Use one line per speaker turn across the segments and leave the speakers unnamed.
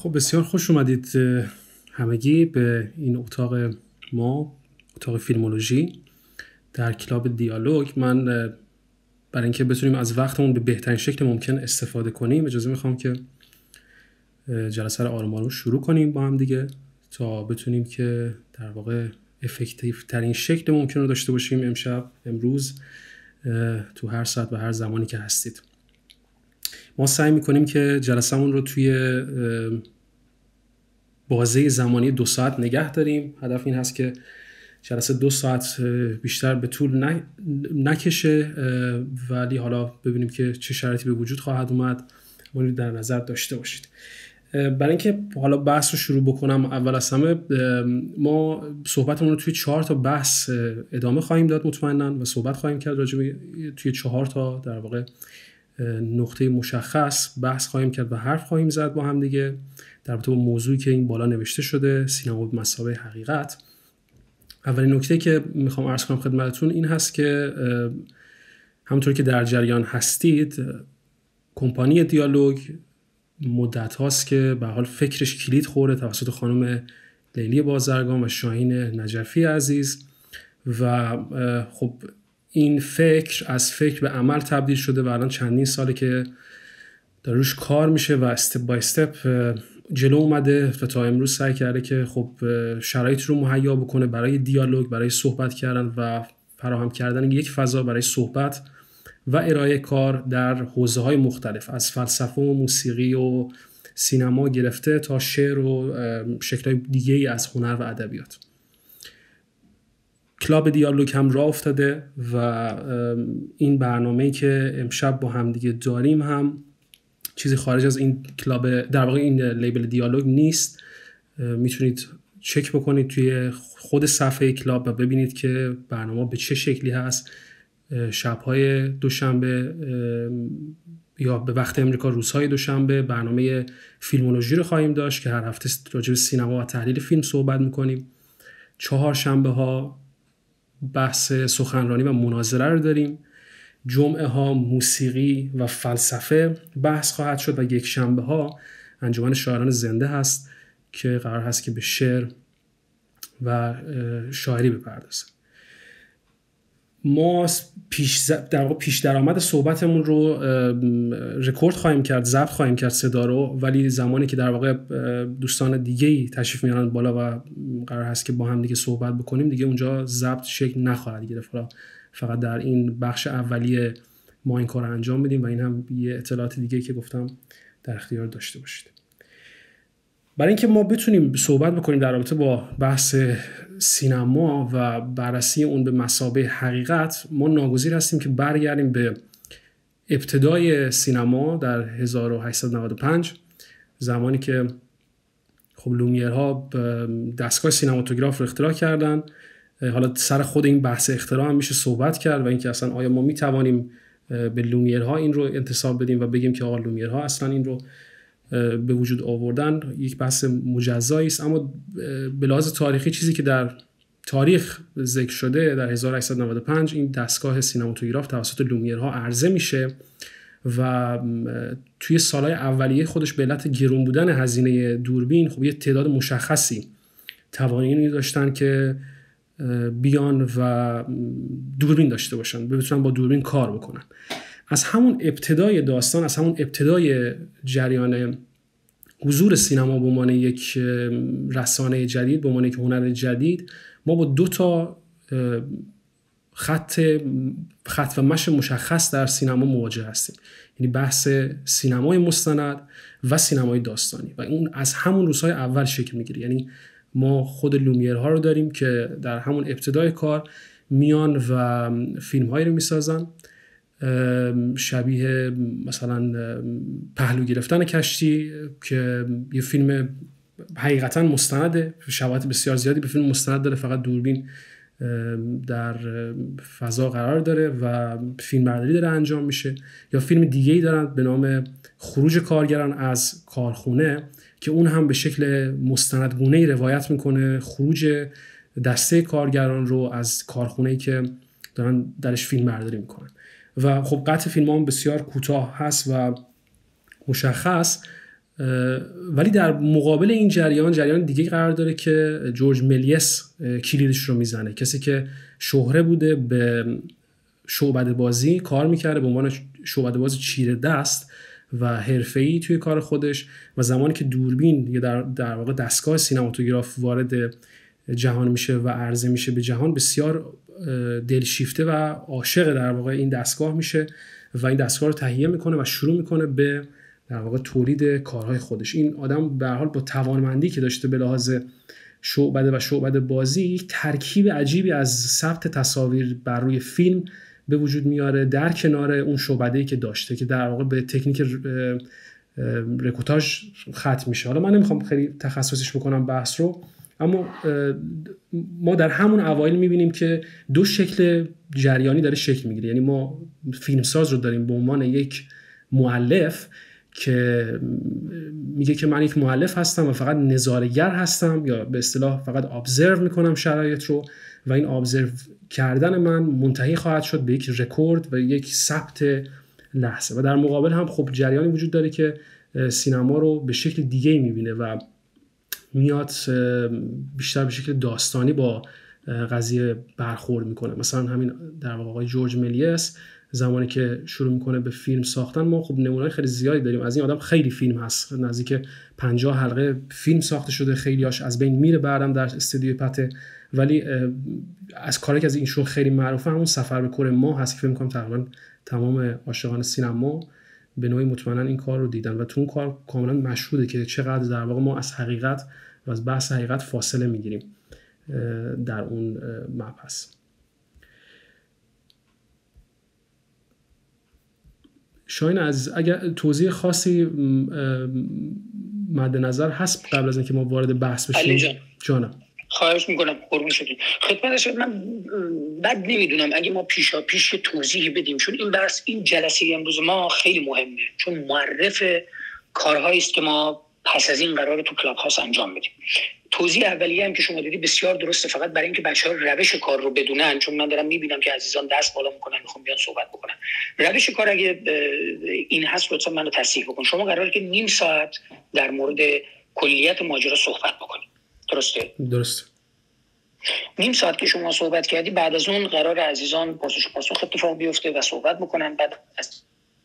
خب بسیار خوش اومدید همگی به این اتاق ما، اتاق فیلمولوژی در کلاب دیالوگ. من برای اینکه بتونیم از وقتمون به بهترین شکل ممکن استفاده کنیم اجازه میخوام که جلسه رو آروم آروم شروع کنیم با هم دیگه تا بتونیم که در واقع افکتیو ترین شکل ممکن رو داشته باشیم امروز تو هر ساعت و هر زمانی که هستید. ما سعی میکنیم که جلسه‌مون رو توی بازه زمانی 2 ساعت نگه داریم. هدف این هست که جلسه 2 ساعت بیشتر به طول نکشه، ولی حالا ببینیم که چه شرایطی به وجود خواهد اومد، اون در نظر داشته باشید. برای اینکه حالا بحث رو شروع بکنم، اول از همه ما صحبتمون رو توی 4 تا بحث ادامه خواهیم داد مطمئناً و صحبت خواهیم کرد راجع به توی 4 تا در واقع نقطه مشخص بحث خواهیم کرد و حرف خواهیم زد با هم دیگه در رابطه با موضوعی که این بالا نوشته شده، سینما به مثابه حقیقت. اولین نکته که میخوام عرض کنم خدمتتون این هست که همونطور که در جریان هستید کمپانی دیالوگ مدت هاست که به حال فکرش کلید خورده توسط خانم لیلی بازرگان و شاهین نجفی عزیز و خب این فکر از فکر به عمل تبدیل شده و الان چندین ساله که در روش کار میشه و استپ بای استپ جلو اومده و تا امروز سعی کرده که خب شرایط رو مهیا بکنه برای دیالوگ، برای صحبت کردن و فراهم کردن یک فضا برای صحبت و ارائه کار در حوزه‌های مختلف، از فلسفه و موسیقی و سینما گرفته تا شعر و شکل‌های دیگه‌ای از هنر و ادبیات. کلاب دیالوگ هم راه افتاده و این برنامه‌ای که امشب با هم دیگه داریم هم چیزی خارج از این کلاب، در واقع این لیبل دیالوگ نیست. میتونید چک بکنید توی خود صفحه کلاب و ببینید که برنامه به چه شکلی هست. شب‌های دوشنبه یا به وقت امریکا روزهای دوشنبه برنامه فیلمولوژی رو خواهیم داشت که هر هفته راجع به سینما و تحلیل فیلم صحبت می‌کنیم. 4 شنبه‌ها بحث سخنرانی و مناظره رو داریم. جمعه ها موسیقی و فلسفه بحث خواهد شد و یک شنبه ها انجمن شاعران زنده هست که قرار هست که به شعر و شاعری بپردازه. ما پیش درآمد صحبتمون رو رکورد خواهیم کرد، ضبط خواهیم کرد صدا رو، ولی زمانی که در واقع دوستان دیگه‌ای تشریف میارن بالا و قرار هست که با هم دیگه صحبت بکنیم دیگه اونجا ضبط شکل نخواهد گرفت. فقط در این بخش اولیه ما این کار رو انجام بدیم و این هم یه اطلاعات دیگه که گفتم در اختیار داشته باشید. برای اینکه ما بتونیم صحبت بکنیم در رابطه با بحث سینما و بررسی اون به مثابه حقیقت، ما ناگزیر هستیم که برگردیم به ابتدای سینما در 1895، زمانی که خب لومیرها دستگاه سینماتوگراف رو اختراع کردن. حالا سر خود این بحث اختراع هم میشه صحبت کرد و اینکه اصلا آیا ما میتوانیم به لومیرها این رو انتساب بدیم و بگیم که آقا لومیرها اصلا این رو به وجود آوردن، یک بحث مجزایی است. اما به لحاظ تاریخی چیزی که در تاریخ ذکر شده در 1895 این دستگاه سینماتوگراف توسط لومیرها عرضه میشه و توی سالهای اولیه خودش به علت گران بودن هزینه دوربین خب یه تعداد مشخصی توانایی داشتن که بیان و دوربین داشته باشن، بتونن با دوربین کار بکنن. از همون ابتدای داستان، از همون ابتدای جریان حضور سینما به عنوان یک رسانه جدید، به عنوان یک هنر جدید، ما با 2 تا خط و مشی مشخص در سینما مواجه هستیم، یعنی بحث سینمای مستند و سینمای داستانی و اون از همون روزهای اول شکل میگیره. یعنی ما خود لومیرها رو داریم که در همون ابتدای کار میان و فیلم‌هایی رو میسازن شبیه مثلا پهلو گرفتن کشتی که یه فیلم حقیقتا مستنده، شباهت بسیار زیادی به فیلم مستند داره، فقط دوربین در فضا قرار داره و فیلمبرداری داره انجام میشه. یا فیلم دیگه‌ای دارن به نام خروج کارگران از کارخونه که اون هم به شکل مستندگونه‌ای روایت میکنه خروج دسته کارگران رو از کارخونه‌ای که دارن درش فیلم برداری میکنن و خب قطع فیلم هم بسیار کوتاه هست و مشخص ولی در مقابل این جریان دیگه قرار داره که جورج ملیس کلیدش رو میزنه، کسی که شهره بوده به شعبده بازی کار میکرده به عنوان شعبده باز چیره دست و حرفه‌ای توی کار خودش، و زمانی که دوربین یا در واقع دستگاه سینماتوگراف وارد جهان میشه و عرضه میشه به جهان، بسیار دلشیفته و عاشق در واقع این دستگاه میشه و این دستگاه رو تهیه میکنه و شروع میکنه به در واقع تولید کارهای خودش. این آدم به هر حال با توانمندی که داشته به لحاظ شعبده و شعبده بازی، یک ترکیب عجیبی از ثبت تصاویر بر روی فیلم به وجود میاره در کنار اون شعبده‌ای که داشته که در واقع به تکنیک رکورتاژ ختم میشه. حالا من نمیخوام خیلی تخصصیش بکنم بحث رو، اما ما در همون اوایل میبینیم که دو شکل جریانی داره شکل میگیره. یعنی ما فیلمساز رو داریم به عنوان یک مؤلف که میگه که من یک مؤلف هستم و فقط نظاره‌گر هستم، یا به اصطلاح فقط ابزرو میکنم شرایط رو، و این ابزرو کردن من منتهی خواهد شد به یک رکورد و یک ثبت لحظه. و در مقابل هم خب جریانی وجود داره که سینما رو به شکل دیگه‌ای میبینه و میاد بیشتر به شکل داستانی با قضیه برخورد میکنه. مثلا همین در واقع آقای جورج ملیس زمانی که شروع میکنه به فیلم ساختن، ما خب نمونه‌های خیلی زیادی داریم از این آدم. خیلی فیلم هست، نزدیک 50 حلقه فیلم ساخته شده، خیلیاش از بین میره بعدم در استودیوی پته. ولی از کاری که از اینشون خیلی معروفه همون سفر به کره ماه هست که فکر می‌کنم تقریبا تمام عاشقان سینما به نوعی مطمئنا این کار رو دیدن و تو اون کار کاملا مشهوده که چقدر در واقع ما از حقیقت و از بحث حقیقت فاصله میگیریم در اون مبحث. شاین عزیز، اگر توضیح خاصی مد نظر هست قبل از اینکه ما وارد بحث بشیم؟ جانم
خواهش میکنم. قربون شدید. خدمت شما من بد نمیدونم اگه ما پیشا پیش توضیحی بدیم، چون این بحث این جلسه امروز ما خیلی مهمه، چون معرف کارهایی است که ما پس از این قرار تو کلاب هاوس انجام بدیم. توضیح اولیه هم که شما دیدی بسیار درسته، فقط برای اینکه بچه‌ها روش کار رو بدونن، چون من دارم میبینم که عزیزان دست بالا میکنن میخوام بیان صحبت بکنن. روش کار اگه این هست لطفا منو تصحیح بکن. شما قراره که نیم ساعت در مورد کلیت ماجرا صحبت بکنید،
درسته.
نیم ساعت که شما صحبت کردی، بعد از اون قرار عزیزان پرسش و پاسخ اتفاق بیفته و صحبت بکنن. بعد از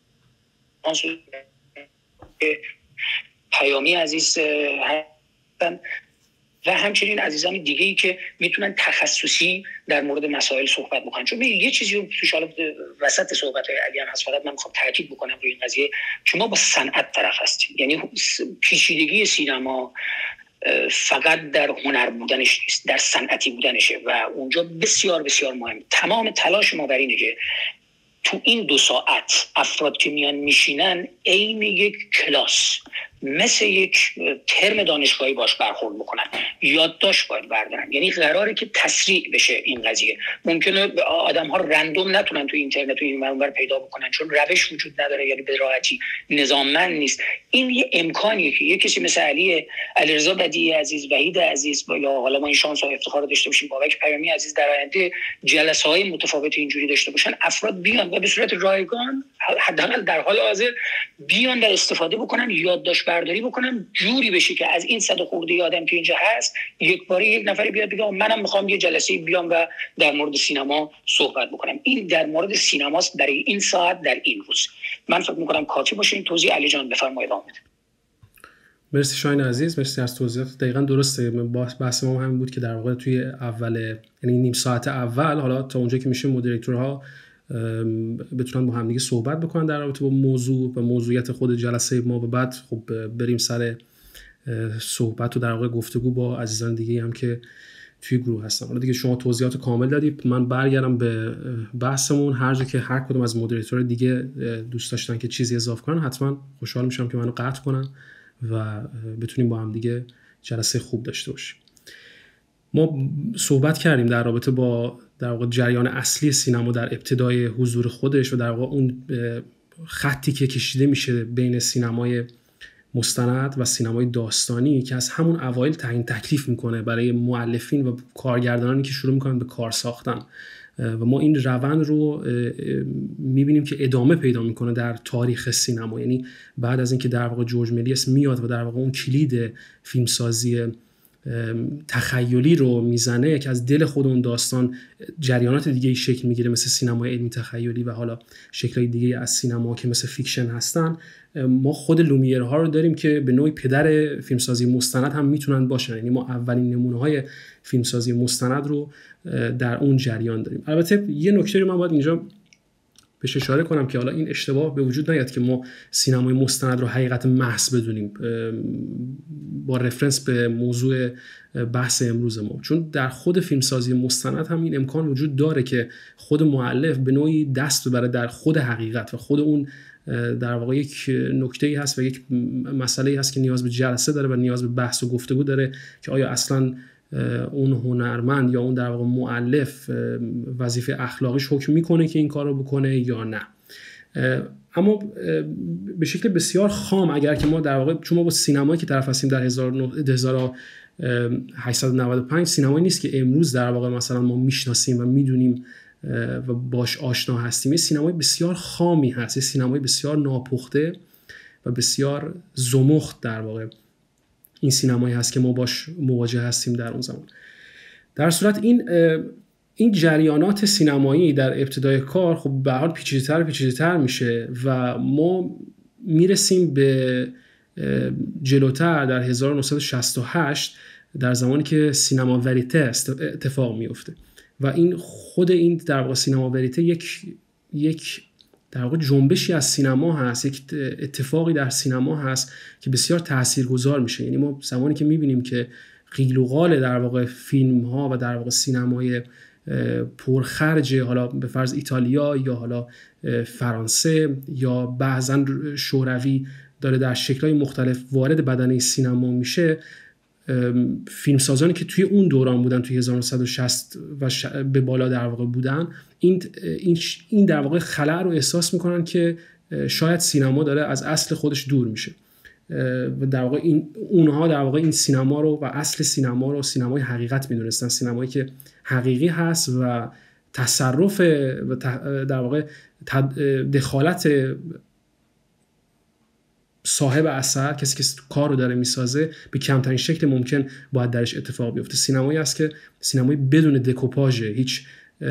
پیامی عزیز هستن و همچنین عزیزان دیگه‌ای که میتونن تخصصی در مورد مسائل صحبت بکنن. چون یه چیزی رو توش حالا وسط صحبت اگه هم هست فقط من میخوام تاکید بکنم روی این قضیه که ما با صنعت طرف هستیم. یعنی پیچیدگی سینما فقط در هنر بودنش نیست، در صنعتی بودنشه و اونجا بسیار بسیار مهم. تمام تلاش ما بر اینه که تو این 2 ساعت افراد که میان میشینن عین یک کلاس، مثل یک ترم دانشگاهی باش برخورد بکنن، یادداشت باید بردارن. یعنی قراره که تسریع بشه این قضیه. ممکنه آدم ها رندوم نتونن تو اینترنت و این منبر پیدا بکنن چون روش وجود نداره، یعنی به راحتی نظاممند نیست. این یه امکانیه که یه کسی مثل علیرضا بدیعی عزیز، وحید عزیز، یا حالا ما این شانس و افتخار رو داشته باشیم بابک پیامی عزیز در آینده جلسه‌های متفاوت اینجوری داشته باشن، افراد بیان و به صورت رایگان حداقل در حال حاضر بیان و استفاده بکنن، یادداشت برداری بکنن، جوری بشه که از این 100 خورده آدم که اینجا هست یک باری یک نفری بیاد بگه منم میخوام یه جلسه بیام و در مورد سینما صحبت بکنم. این در مورد سینماست برای این ساعت در این روز. من فکر میکنم کافی باشه این توضیح. علی جان بفرمایید ادامه بده.
مرسی شاین عزیز، مرسی از توضیحات. دقیقاً درسته. بحث ما همین بود که در واقع توی اول، یعنی نیم ساعت اول، حالا تا اونجا که میشه مدیریتورها بتونن با هم دیگه صحبت بکنن در رابطه با موضوع و موضوعیت خود جلسه ما، و بعد خب بریم سر صحبت و در واقع گفتگو با عزیزان دیگه هم که توی گروه هستن. حالا دیگه شما توضیحات کامل دادید، من برگردم به بحثمون. هر جا که هر کدوم از مدیریتورها دیگه دوست داشتن که چیزی اضافه کنن، حتما خوشحال میشم که منو قطع کنن و بتونیم با هم دیگه جلسه خوب داشته باشیم. ما صحبت کردیم در رابطه با در واقع جریان اصلی سینما در ابتدای حضور خودش و در واقع اون خطی که کشیده میشه بین سینمای مستند و سینمای داستانی که از همون اوایل تعیین تکلیف میکنه برای مؤلفین و کارگردانانی که شروع میکنن به کار ساختن. و ما این روند رو میبینیم که ادامه پیدا میکنه در تاریخ سینما. یعنی بعد از اینکه در واقع جورج ملیس میاد و در واقع اون کلید فیلمسازی تخیلی رو میزنه که از دل خود اون داستان جریانات دیگه شکل میگیره، مثل سینمای علمی تخیلی و حالا شکل‌های دیگه از سینما که مثل فیکشن هستن. ما خود لومیرها رو داریم که به نوعی پدر فیلمسازی مستند هم میتونن باشن. یعنی ما اولین نمونه‌های فیلمسازی مستند رو در اون جریان داریم. البته یه نکته رو من باید اینجا بهش اشاره کنم که حالا این اشتباه به وجود نیاد که ما سینمای مستند رو حقیقت محض بدونیم با رفرنس به موضوع بحث امروز ما، چون در خود فیلمسازی مستند هم این امکان وجود داره که خود مؤلف به نوعی دست ببره در خود حقیقت و خود اون در واقع یک نکته‌ای هست و یک مسئله‌ای هست که نیاز به جلسه داره و نیاز به بحث و گفتگو داره که آیا اصلاً اون هنرمند یا اون در واقع مؤلف وظیفه اخلاقیش حکم میکنه که این کار رو بکنه یا نه. اما به شکل بسیار خام اگر که ما در واقع، چون ما با سینمایی که طرف هستیم در 1895 سینمایی نیست که امروز در واقع مثلا ما میشناسیم و میدونیم و باش آشنا هستیم. یه سینمای بسیار خامی هست، یه سینمای بسیار ناپخته و بسیار زمخت در واقع این سینمایی هست که ما باش مواجه هستیم در اون زمان. در صورت این جریانات سینمایی در ابتدای کار خب به هر حال پیچیده‌تر میشه و ما میرسیم به جلوتر در 1968 در زمانی که سینما وریته اتفاق میفته و این خود این در واقع سینما وریته یک در واقع جنبشی از سینما هست، یک اتفاقی در سینما هست که بسیار تاثیرگذار میشه. یعنی ما زمانی که میبینیم که قیل و قال در واقع فیلم ها و در واقع سینمای پرخرج، حالا به فرض ایتالیا یا حالا فرانسه یا بعضا شوروی، داره در شکل‌های مختلف وارد بدنه سینما میشه، فیلمسازانی که توی اون دوران بودن، توی 1960 و به بالا در واقع بودن، این در واقع خلأ رو احساس میکنن که شاید سینما داره از اصل خودش دور میشه و در واقع اونها در واقع این سینما رو و اصل سینما رو سینمای حقیقت میدونستن، سینمایی که حقیقی هست و تصرف و در واقع دخالت صاحب اثر، کسی که کار رو داره میسازه، به کمترین شکل ممکن باید درش اتفاق بیفته. سینمایی است که سینمایی بدون دکوپاژه، هیچ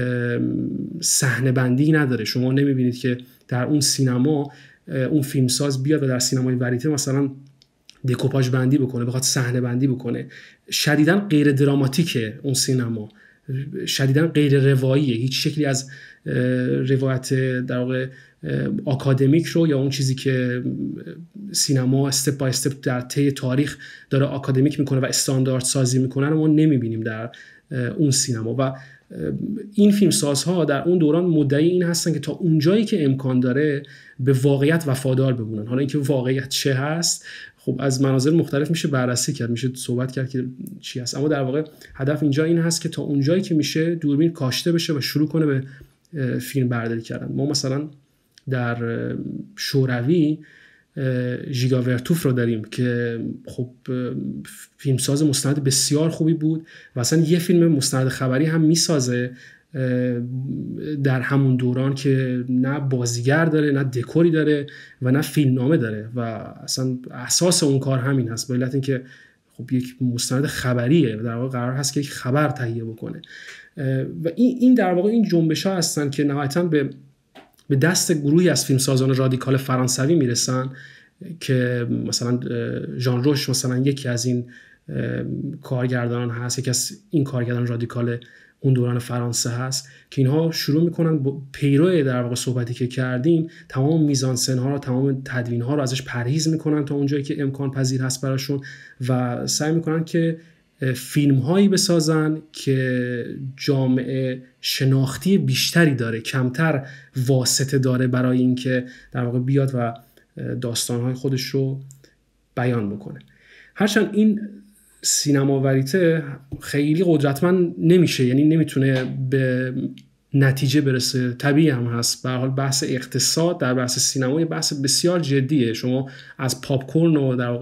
صحنه بندی نداره. شما نمیبینید که در اون سینما اون فیلمساز بیاد و در سینمای وریته مثلا دکوپاژ بندی بکنه، بخواد صحنه بندی بکنه. شدیداً غیر دراماتیکه اون سینما، شدیداً غیر رواییه. هیچ شکلی از روایت در واقع آکادمیک رو یا اون چیزی که سینما استپ بای استپ در طی تاریخ داره آکادمیک میکنه و استاندارد سازی میکنه رو ما نمیبینیم در اون سینما. و این فیلمسازها در اون دوران مدعی این هستن که تا اونجایی که امکان داره به واقعیت وفادار بمونن. حالا اینکه واقعیت چه هست خب از مناظر مختلف میشه بررسی کرد، میشه صحبت کرد که چی هست، اما در واقع هدف اینجا این هست که تا اونجایی که میشه دوربین کاشته بشه و شروع کنه به فیلم برداری کردن. ما مثلا در شوروی ژیگا ورتوف رو داریم که خب فیلمساز مستند بسیار خوبی بود و اصلا یه فیلم مستند خبری هم میسازه در همون دوران که نه بازیگر داره، نه دکوری داره و نه فیلمنامه داره و اصلا اساس اون کار همین هست، به علت اینکه خب یک مستند خبریه و در واقع قرار هست که یک خبر تهیه بکنه و این در واقع این جنبش‌ها هستن که نهایتاً به دست گروهی از فیلمسازان رادیکال فرانسوی میرسن که مثلا ژان روش مثلا یکی از این کارگردانان هست، یکی از این کارگردان رادیکال اون دوران فرانسه هست که اینها شروع میکنن با پیرو در واقع صحبتی که کردیم تمام میزانسن ها رو، تمام تدوین ها رو ازش پرهیز میکنن تا اونجایی که امکان پذیر هست براشون و سعی میکنن که فیلم هایی بسازن که جامعه شناختی بیشتری داره، کمتر واسطه داره برای اینکه در واقع بیاد و داستان های خودش رو بیان بکنه. هرچند این سینما وریته خیلی قدرتمند نمیشه، یعنی نمیتونه به نتیجه برسه، طبیعی هم هست. به هر حال بحث اقتصاد در بحث سینما یه بحث بسیار جدیه. شما از پاپ کورن و در واقع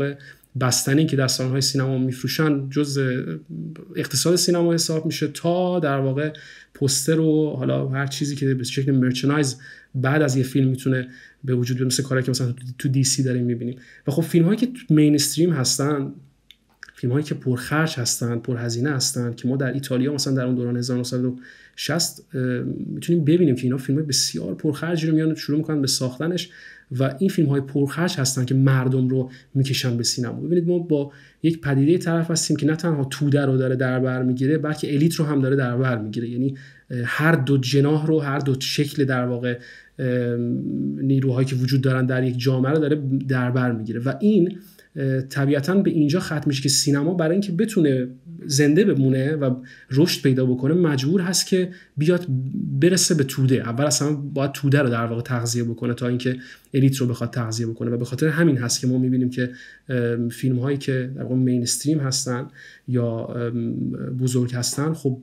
بستنی که در سالن‌های سینما میفروشن جز اقتصاد سینما حساب میشه، تا در واقع پوستر و حالا هر چیزی که به شکل مرچندایز بعد از یه فیلم میتونه به وجود بیاد، مثل کاری که مثلا تو دی سی داریم میبینیم. و خب فیلم‌هایی که مینستریم هستن، فیلم‌هایی که پرخرج هستن، پرهزینه هستن، که ما در ایتالیا مثلا در اون دوران 1960 میتونیم ببینیم که اینا فیلم‌های بسیار پرخرجی رو میان شروع میکنن به ساختنش و این فیلم‌های پرخرج هستن که مردم رو میکشن به سینما. ببینید ما با یک پدیده طرف هستیم که نه تنها توده رو داره در بر میگیره، بلکه الیت رو هم داره در بر میگیره. یعنی هر دو جناح رو، هر دو شکل در واقع نیروهایی که وجود دارن در یک جامعه رو داره در بر میگیره و این طبیعتاً به اینجا ختم میشه که سینما برای اینکه بتونه زنده بمونه و رشد پیدا بکنه مجبور هست که بیاد برسه به توده. اول اصلا باید توده رو در واقع تغذیه بکنه تا اینکه الیت رو بخواد تغذیه بکنه و به خاطر همین هست که ما میبینیم که فیلم هایی که در واقع مینستریم هستن یا بزرگ هستن خب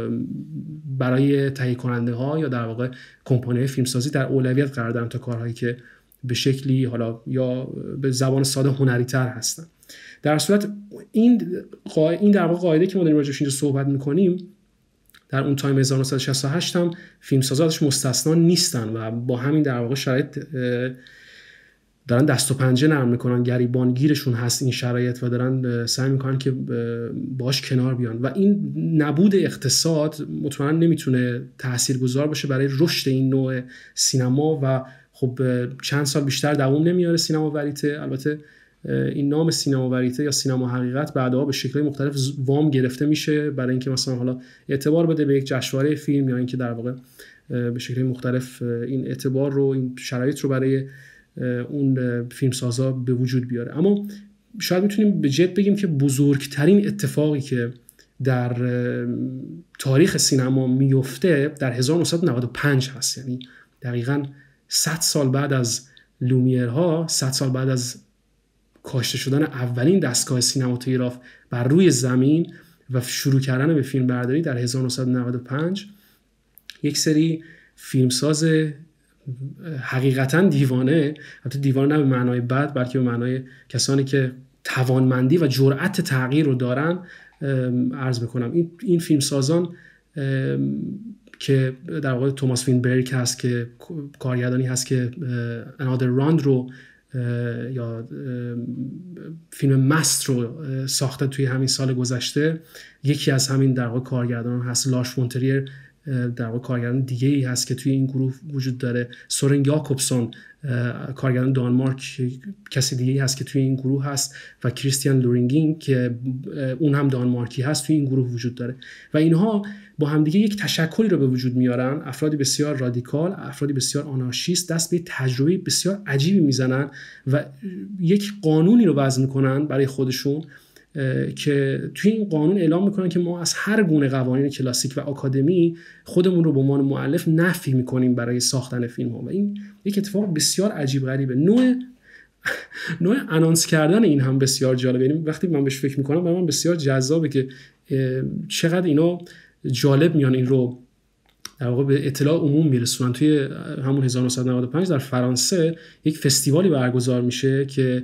برای تهیه کننده ها یا در واقع کمپانی فیلمسازی در اولویت قرار دارن تا کارهایی که به شکلی حالا یا به زبان ساده هنری تر هستن. در صورت این در واقع قاعده که ما داریم راجعش اینجا صحبت میکنیم در اون تایم 1968 هم فیلمسازا ازش مستثنا نیستن و با همین در واقع شرایط دارن دست و پنجه نرم میکنن، گریبانگیرشون هست این شرایط و دارن سعی میکنن که باش کنار بیان و این نبود اقتصاد مطمئنا نمیتونه تاثیرگذار باشه برای رشد این نوع سینما و خب چند سال بیشتر دوام نمیاره سینما وریته. البته این نام سینما وریته یا سینما حقیقت بعدها به شکل‌های مختلف وام گرفته میشه برای اینکه مثلا حالا اعتبار بده به یک جشنواره فیلم یا اینکه در واقع به شکل‌های مختلف این اعتبار رو، این شرایط رو برای اون فیلمسازا به وجود بیاره. اما شاید میتونیم به جد بگیم که بزرگترین اتفاقی که در تاریخ سینما میفته در 1995 هست. یعنی دقیقاً 100 سال بعد از لومیرها، 100 سال بعد از کاشته شدن اولین دستگاه سینماتوگراف بر روی زمین و شروع کردن به فیلم برداری در 1995 یک سری فیلمساز حقیقتاً دیوانه، البته دیوانه نه به معنای بد بلکه به معنای کسانی که توانمندی و جرأت تغییر رو دارن عرض میکنم. این فیلمسازان که در واقع توماس وینبرگ هست که کارگردانی هست که Another Round رو یا فیلم مست رو ساخته توی همین سال گذشته، یکی از همین در واقع کارگردان هست. لاش فون تریر در واقع کارگردان دیگه ای هست که توی این گروه وجود داره. سورن یاکوبسون کارگردان دانمارک کسی دیگه ای هست که توی این گروه هست و کریستیان لورینگین که اون هم دانمارکی هست توی این گروه وجود داره و اینها با همدیگه یک تشکلی رو به وجود میارن. افرادی بسیار رادیکال، افرادی بسیار آنارشیست، دست به تجربه بسیار عجیبی میزنن و یک قانونی رو وضع میکنن برای خودشون که توی این قانون اعلام میکنن که ما از هر گونه قوانین کلاسیک و آکادمی خودمون رو به عنوان مؤلف نفی میکنیم برای ساختن فیلم ها و این یک اتفاق بسیار عجیب غریبه. نوع انانس کردن این هم بسیار جالبه. یعنی وقتی من بهش فکر میکنم برای من بسیار جذابه که چقدر اینا جالب میان این رو در واقع به اطلاع عموم میرسونن. توی همون 1995 در فرانسه یک فستیوالی برگزار میشه که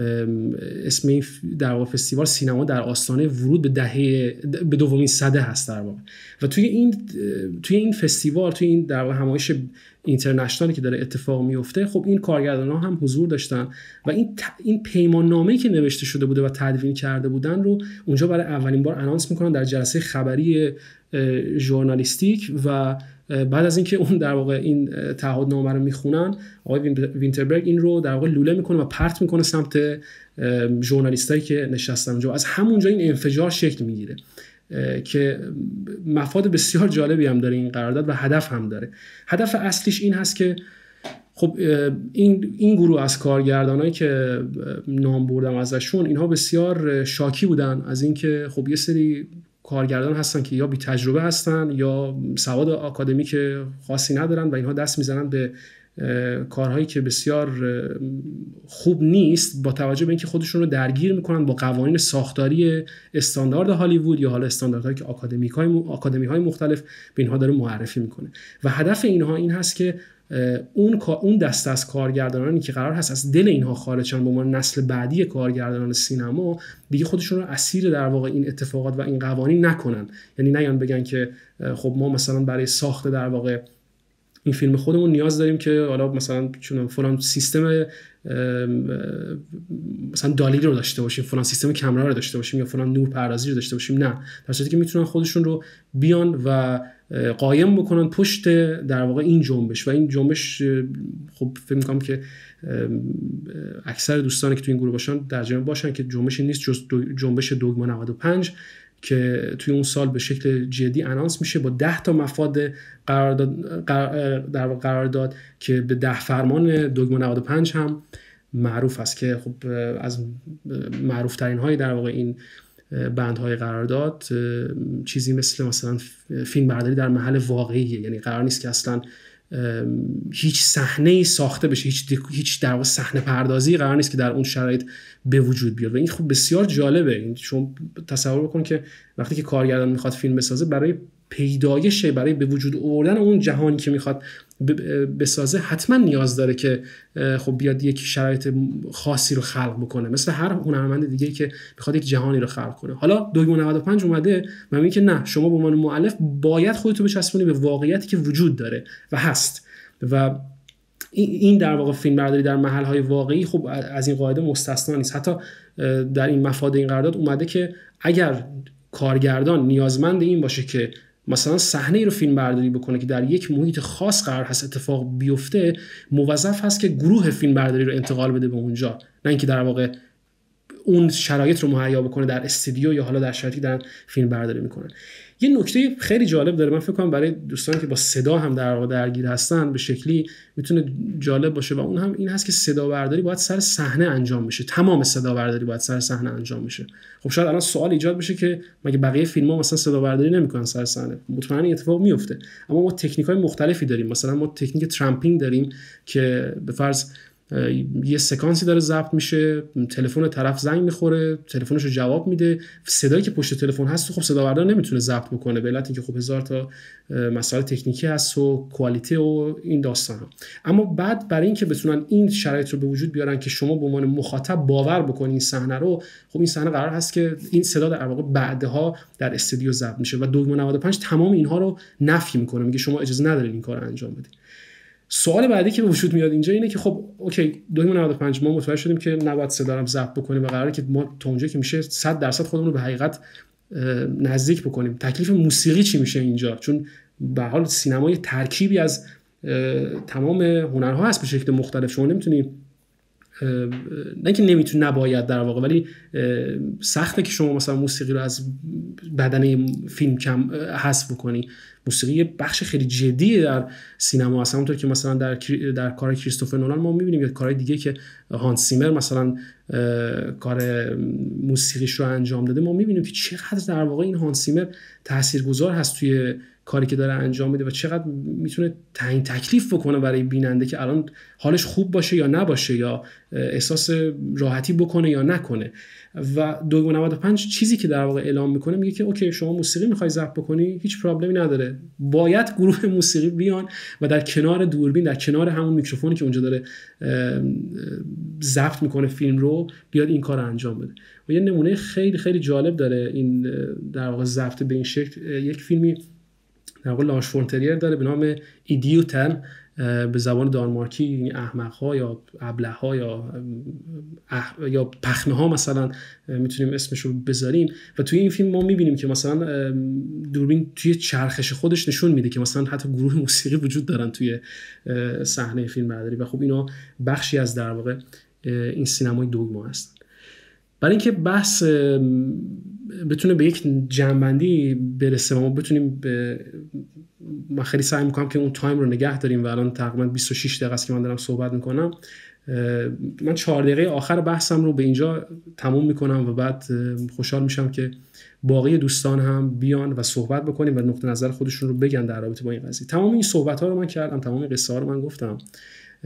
اسم این در واقع فستیوال سینما در آستانه ورود به دومین سده هست در واقع و توی این فستیوال، توی این در واقع همایش اینترنشنالی که داره اتفاق میفته، خب این کارگردان‌ها هم حضور داشتن و این پیمان نامه‌ای که نوشته شده بوده و تدوین کرده بودن رو اونجا برای اولین بار آنانس میکنن در جلسه خبری ژورنالیستیک و بعد از اینکه اون در واقع این تعهدنامه رو میخونن، آقای وینتربرگ این رو در واقع لوله میکنه و پرت میکنه سمت ژورنالیستایی که نشستن اونجا. از همونجا این انفجار شکل میگیره که مفاد بسیار جالبی هم داره این قرارداد و هدف هم داره. هدف اصلیش این هست که خب این گروه از کارگردانایی که نام بردم ازشون، اینها بسیار شاکی بودن از اینکه خب یه سری کارگردان هستن که یا بی تجربه هستن یا سواد آکادمیک خاصی ندارن و اینها دست میزنن به کارهایی که بسیار خوب نیست با توجه به اینکه خودشون رو درگیر میکنن با قوانین ساختاری استاندارد هالیوود یا حالا استانداردهایی که آکادمی‌های مختلف به اینها داره معرفی میکنه و هدف اینها این هست که اون دسته از کارگردانانی که قرار هست از دل اینها خارج شن به عنوان نسل بعدی کارگردانان سینما، دیگه خودشون رو اسیر در واقع این اتفاقات و این قوانین نکنن. یعنی نیان بگن که خب ما مثلا برای ساخت در واقع این فیلم خودمون نیاز داریم که حالا مثلا چون فلان سیستم مثلا دالی رو داشته باشیم، فلان سیستم کامرا رو داشته باشیم یا فلان نور پردازی رو داشته باشیم. نه، در صورتی که میتونن خودشون رو بیان و قایم بکنن پشت در واقع این جنبش. و این جنبش خب فکر می‌کنم که اکثر دوستانی که تو این گروه باشن در جمع باشن که جنبش نیست جز جنبش دوگما 95 که توی اون سال به شکل جدی انانس میشه با 10 تا مفاد قرار داد که به 10 فرمان دوگما 95 هم معروف است که خب از معروف ترین های در واقع این بندهای قرارداد چیزی مثلا فیلم برداری در محل واقعیه. یعنی قرار نیست که اصلا هیچ صحنه‌ای ساخته بشه، هیچ در واقع صحنه پردازی قرار نیست که در اون شرایط به وجود بیاد. و این خب بسیار جالبه. این شما تصور بکن که وقتی که کارگردان میخواد فیلم بسازه، برای پیدایش، برای به وجود آوردن اون جهانی که میخواد بسازه، حتما نیاز داره که خب بیاد یک شرایط خاصی رو خلق بکنه، مثل هر هنرمند دیگه‌ای که میخواد یک جهانی رو خلق کنه. حالا دوگما 95 اومده و میگه که نه، شما به عنوان مؤلف باید خودتو بچسبونی به واقعیتی که وجود داره و هست. و این در واقع فیلم برداری در محل‌های واقعی خب از این قاعده مستثنا نیست. حتی در این مفاد این قرارداد اومده که اگر کارگردان نیازمند این باشه که مثلا صحنه‌ای رو فیلم برداری بکنه که در یک محیط خاص قرار هست اتفاق بیفته، موظف هست که گروه فیلم برداری رو انتقال بده به اونجا، نه اینکه در واقع اون شرایط رو مهیا بکنه در استودیو یا حالا در شرایطی دارن فیلم برداری میکنن. یه نکته خیلی جالب داره، من فکر کنم برای دوستانی که با صدا هم در واقع درگیر هستن به شکلی میتونه جالب باشه و اون هم این هست که صدا برداری باید سر صحنه انجام بشه. تمام صدا برداری باید سر صحنه انجام بشه. خب شاید الان سوال ایجاد بشه که مگه بقیه فیلم‌ها مثلا صدا برداری نمی‌کنن سر صحنه؟ مطمئنا این اتفاق میفته، اما ما تکنیک‌های مختلفی داریم. مثلا ما تکنیک ترامپینگ داریم که به فرض یه سکانسی داره ضبط میشه، تلفن طرف زنگ میخوره، تلفنش رو جواب میده، صدایی که پشت تلفن هست خب صدا بردار نمیتونه ضبط بکنه به علت اینکه خب هزار تا مسائل تکنیکی هست و کوالیتی و این داستانا. اما بعد برای اینکه بتونن این شرایط رو به وجود بیارن که شما به عنوان مخاطب باور بکنین این صحنه رو، خب این صحنه قرار هست که این صدا در واقع بعدها در استودیو ضبط میشه و دوگما 95 تمام اینها رو نفی میکنه، میگه شما اجازه ندارین این کارو انجام بدید. سوال بعدی که به وجود میاد اینجا اینه که خب اوکی، دوگما 95 ما متوجه شدیم که نباید صدا رو ضبط بکنیم و قراره که ما تا اونجایی که میشه 100% خودمون رو به حقیقت نزدیک بکنیم. تکلیف موسیقی چی میشه اینجا؟ چون به حال سینما یه ترکیبی از تمام هنرها هست به شکل مختلف. شما نمیتونی، نه که نمیتونی، نباید در واقع، ولی سخته که شما مثلا موسیقی رو از بدنه فیلم کم حذف بکنی. موسیقی یه بخش خیلی جدیه در سینما هست. همونطور که مثلا در کار کریستوفر نولان ما میبینیم یا کارهای دیگه که هانس زیمر مثلا کار موسیقیش رو انجام داده، ما میبینیم که چقدر در واقع این هانس زیمر تاثیرگذار هست توی کاری که داره انجام میده و چقدر میتونه تعیین تکلیف بکنه برای بیننده که الان حالش خوب باشه یا نباشه، یا احساس راحتی بکنه یا نکنه. و دوگما 95 چیزی که در واقع اعلام میکنه میگه که اوکی، شما موسیقی میخوای ضبط بکنی، هیچ پرابلمی نداره، باید گروه موسیقی بیان و در کنار دوربین، در کنار همون میکروفونی که اونجا داره ضبط میکنه فیلم رو، بیاد این کار رو انجام بده. و یه نمونه خیلی خیلی جالب داره این در واقع ضبط به این شکل. یک فیلمی در واقع لارس فون تریر داره به نام ایدیوتن، به زبان دانمارکی یعنی احمق‌ها یا ابله‌ها یا پخمه‌ها مثلا میتونیم اسمش رو بذاریم. و توی این فیلم ما میبینیم که مثلا دوربین توی چرخش خودش نشون میده که مثلا حتی گروه موسیقی وجود دارن توی صحنه فیلم برداری و خب اینا بخشی از در واقع این سینمای دوگما هستن. برای اینکه بحث بتونه به یک جنبندی برسه و ما بتونیم من خیلی سعی میکنم که اون تایم رو نگه داریم و الان تقریبا 26 دقیقه است که من دارم صحبت میکنم. من 4 دقیقه آخر بحثم رو به اینجا تموم میکنم و بعد خوشحال میشم که باقی دوستان هم بیان و صحبت بکنیم و نقطه نظر خودشون رو بگن در رابطه با این قضیه. تمام این صحبت ها رو من کردم، تمام قصه ها رو من گفتم.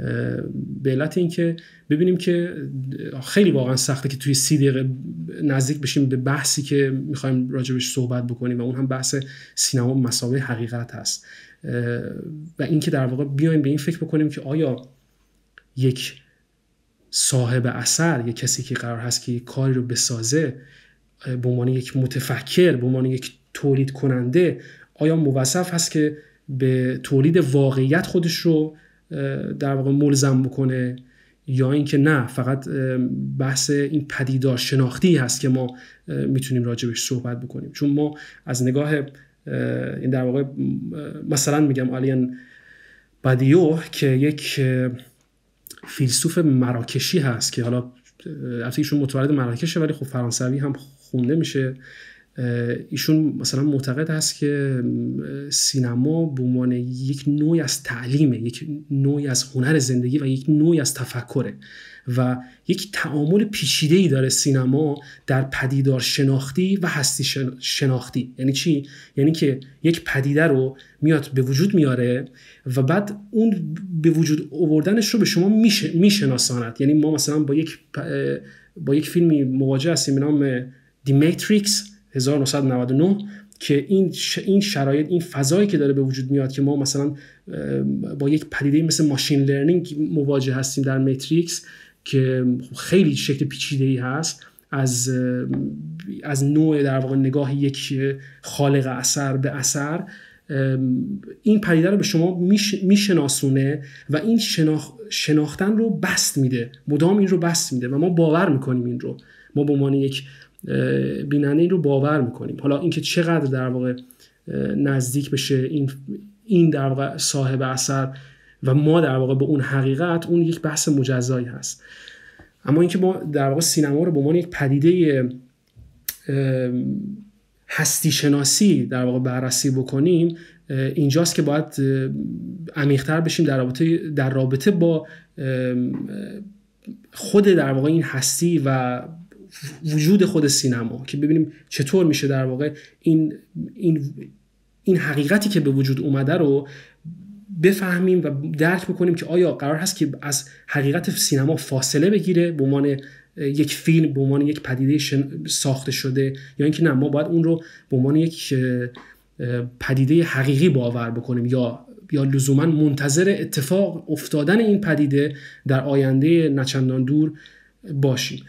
به علت اینکه ببینیم که خیلی واقعا سخته که توی 30 دقیقه نزدیک بشیم به بحثی که میخوایم راجبش صحبت بکنیم و اون هم بحث سینما مساوی حقیقت هست و اینکه در واقع بیایم به این فکر بکنیم که آیا یک صاحب اثر، یک کسی که قرار هست که یک کاری رو بسازه به عنوان یک متفکر، به عنوان یک تولید کننده، آیا موظف هست که به تولید واقعیت خودش رو در واقع ملزم بکنه یا اینکه نه فقط بحث این پدیدار شناختی هست که ما میتونیم راجبش صحبت بکنیم؟ چون ما از نگاه این در واقع مثلا میگم آلیان بادیو که یک فیلسوف مراکشی هست که حالا البته ایشون متولد مراکشه ولی خب فرانسوی هم خونده میشه، ایشون مثلا معتقد هست که سینما به عنوان یک نوعی از تعلیمه، یک نوعی از هنر زندگی و یک نوعی از تفکره و یک تعامل پیچیده‌ای داره سینما در پدیدار شناختی و هستی شناختی. یعنی چی؟ یعنی که یک پدیده رو میاد به وجود میاره و بعد اون به وجود آوردنش رو به شما میشناساند. یعنی ما مثلا با یک فیلمی مواجه هستیم به نام دی میتریکس 1999 که این شرایط، این فضایی که داره به وجود میاد که ما مثلا با یک پدیده مثل ماشین لرنینگ مواجه هستیم در میتریکس که خیلی شکل پیچیده‌ای هست از نوع در واقع نگاه یک خالق اثر به اثر، این پدیده رو به شما میشناسونه و این شناختن رو بست میده، مدام این رو بست میده و ما باور میکنیم این رو، ما به عنوان یک بیننده این رو باور میکنیم. حالا اینکه چقدر در واقع نزدیک بشه این در واقع صاحب اثر و ما در واقع به اون حقیقت، اون یک بحث مجزایی هست. اما اینکه ما در واقع سینما رو به عنوان یک پدیده هستی شناسی در واقع بررسی بکنیم، اینجاست که باید عمیق‌تر بشیم در رابطه با خود در واقع این هستی و وجود خود سینما، که ببینیم چطور میشه در واقع این حقیقتی که به وجود اومده رو بفهمیم و درک بکنیم که آیا قرار هست که از حقیقت سینما فاصله بگیره به عنوان یک فیلم، به عنوان یک پدیده ساخته شده، یا اینکه نه ما باید اون رو به عنوان یک پدیده حقیقی باور بکنیم یا لزوما منتظر اتفاق افتادن این پدیده در آینده نچندان دور باشیم.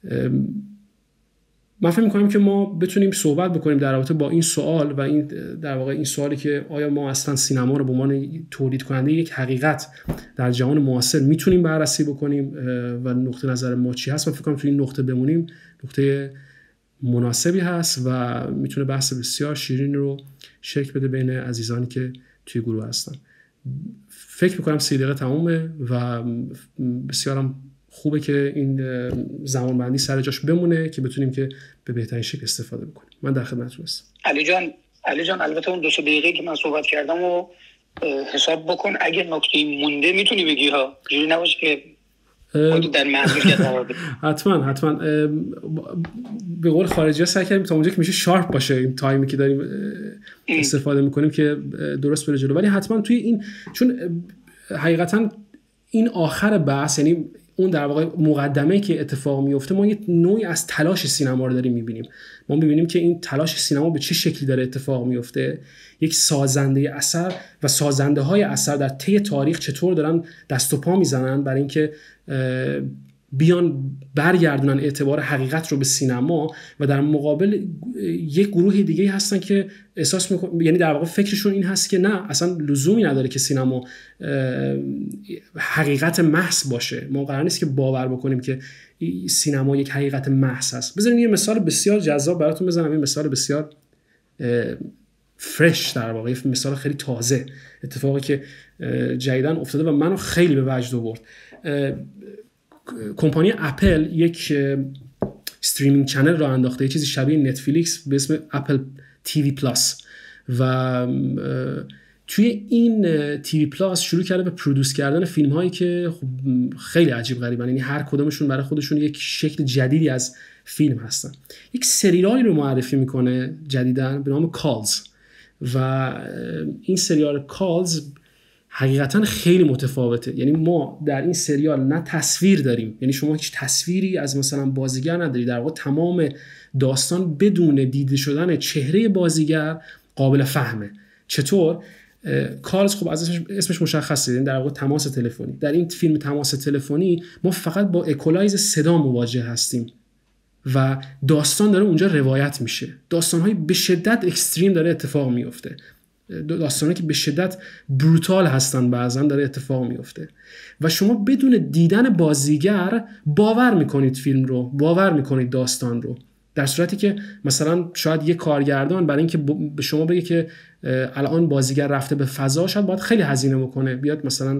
من فکر می‌کنم که ما بتونیم صحبت بکنیم در رابطه با این سوال و این در واقع این سوالی که آیا ما اصلا سینما رو به عنوان تولید کننده یک حقیقت در جهان معاصر میتونیم بررسی بکنیم و نقطه نظر ما چی هست. من فکر کنم توی این نقطه بمونیم نقطه مناسبی هست و میتونه بحث بسیار شیرین رو شکل بده بین عزیزانی که توی گروه هستن. فکر می‌کنم 30 دقیقه تمومه و بسیارم خوبه که این زمانبندی سر جاش بمونه که بتونیم که به بهترین شکل استفاده بکنیم. من در خدمتتون هستم.
علی جان البته اون 2 دقیقه که من صحبت کردم رو حساب بکن، اگه نکته مونده میتونی بگی ها، جوری نباشه که در معذوریت قرار بدی.
حتما به قول خارجی‌ها سعی کردیم تا اونجا که میشه شارپ باشه این تایمی که داریم استفاده میکنیم که درست بره جلو، ولی حتما توی این، چون حقیقتا این آخر بحث، یعنی اون در واقع مقدمه که اتفاق میفته، ما یه نوعی از تلاش سینما رو داریم میبینیم. ما میبینیم که این تلاش سینما به چه شکلی داره اتفاق میفته. یک سازنده اثر و سازنده های اثر در طی تاریخ چطور دارن دست و پا میزنن برای اینکه بیان برگردونن اعتبار حقیقت رو به سینما، و در مقابل یک گروه دیگه هستن که احساس میکنن، یعنی در واقع فکرشون این هست که نه، اصلا لزومی نداره که سینما حقیقت محض باشه. ما قرار نیست که باور بکنیم که سینما یک حقیقت محض است. بذارین یه مثال بسیار جذاب براتون بزنم، یه مثال بسیار فرش، در واقع مثال خیلی تازه، اتفاقی که جدیداً افتاده و منو خیلی به وجد آورد. کمپانی اپل یک استریمینگ چنل را انداخته، یه چیزی شبیه نتفلیکس به اسم اپل تیوی پلاس، و توی این تیوی پلاس شروع کرده به پرودوس کردن فیلم هایی که خیلی عجیب غریبن، یعنی هر کدومشون برای خودشون یک شکل جدیدی از فیلم هستن. یک سریالی رو معرفی میکنه جدیداً به نام کالز، و این سریال کالز حقیقتا خیلی متفاوته. یعنی ما در این سریال نه تصویر داریم، یعنی شما هیچ تصویری از مثلا بازیگر نداری، در واقع تمام داستان بدون دیده شدن چهره بازیگر قابل فهمه. چطور؟ کالز خب از اسمش مشخصه، یعنی در واقع تماس تلفنی. در این فیلم تماس تلفنی ما فقط با اکولایز صدا مواجه هستیم و داستان داره اونجا روایت میشه. داستان‌های به شدت اکستریم داره اتفاق میفته، داستانی که به شدت بروتال هستن بعضا داره اتفاق میفته و شما بدون دیدن بازیگر باور میکنید فیلم رو، باور میکنید داستان رو، در صورتی که مثلا شاید یه کارگردان برای اینکه به شما بگه که الان بازیگر رفته به فضا شاید باید خیلی هزینه بکنه، بیاد مثلا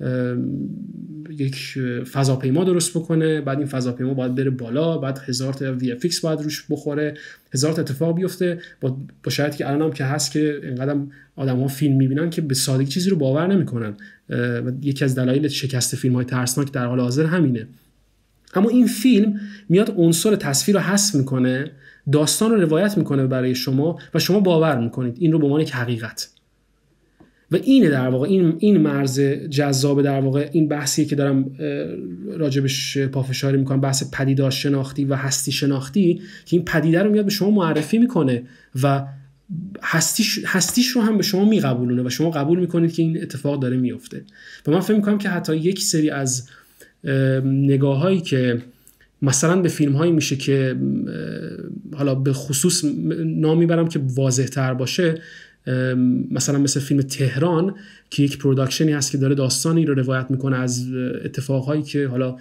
یک فضاپیما درست بکنه، بعد این فضاپیما باید بره بالا، بعد 1000 تا VFX باید روش بخوره، 1000 تا اتفاق بیفته، با شرایطی که الان هم که هست که اینقدر آدم‌ها فیلم می‌بینن که به سادگی چیزی رو باور نمی‌کنن و یکی از دلایل شکست فیلم‌های ترسناک در حال حاضر همینه. اما این فیلم میاد عنصر تصویر رو حذف میکنه، داستان رو روایت میکنه برای شما و شما باور میکنید این رو به عنوان یک حقیقت. و اینه در واقع این مرز جذاب، در واقع این بحثی که دارم راجبش پافشاری میکنم، بحث پدیدار شناختی و هستی شناختی، که این پدیده رو میاد به شما معرفی میکنه و هستیش رو هم به شما میقبولونه و شما قبول میکنید که این اتفاق داره میفته. و من فکر میکنم که حتی یک سری از نگاهایی که مثلا به فیلم‌هایی میشه که حالا به خصوص نام میبرم که واضح تر باشه، مثلا مثل فیلم تهران که یک پروداکشنی هست که داره داستانی رو روایت میکنه از اتفاقهایی که حالا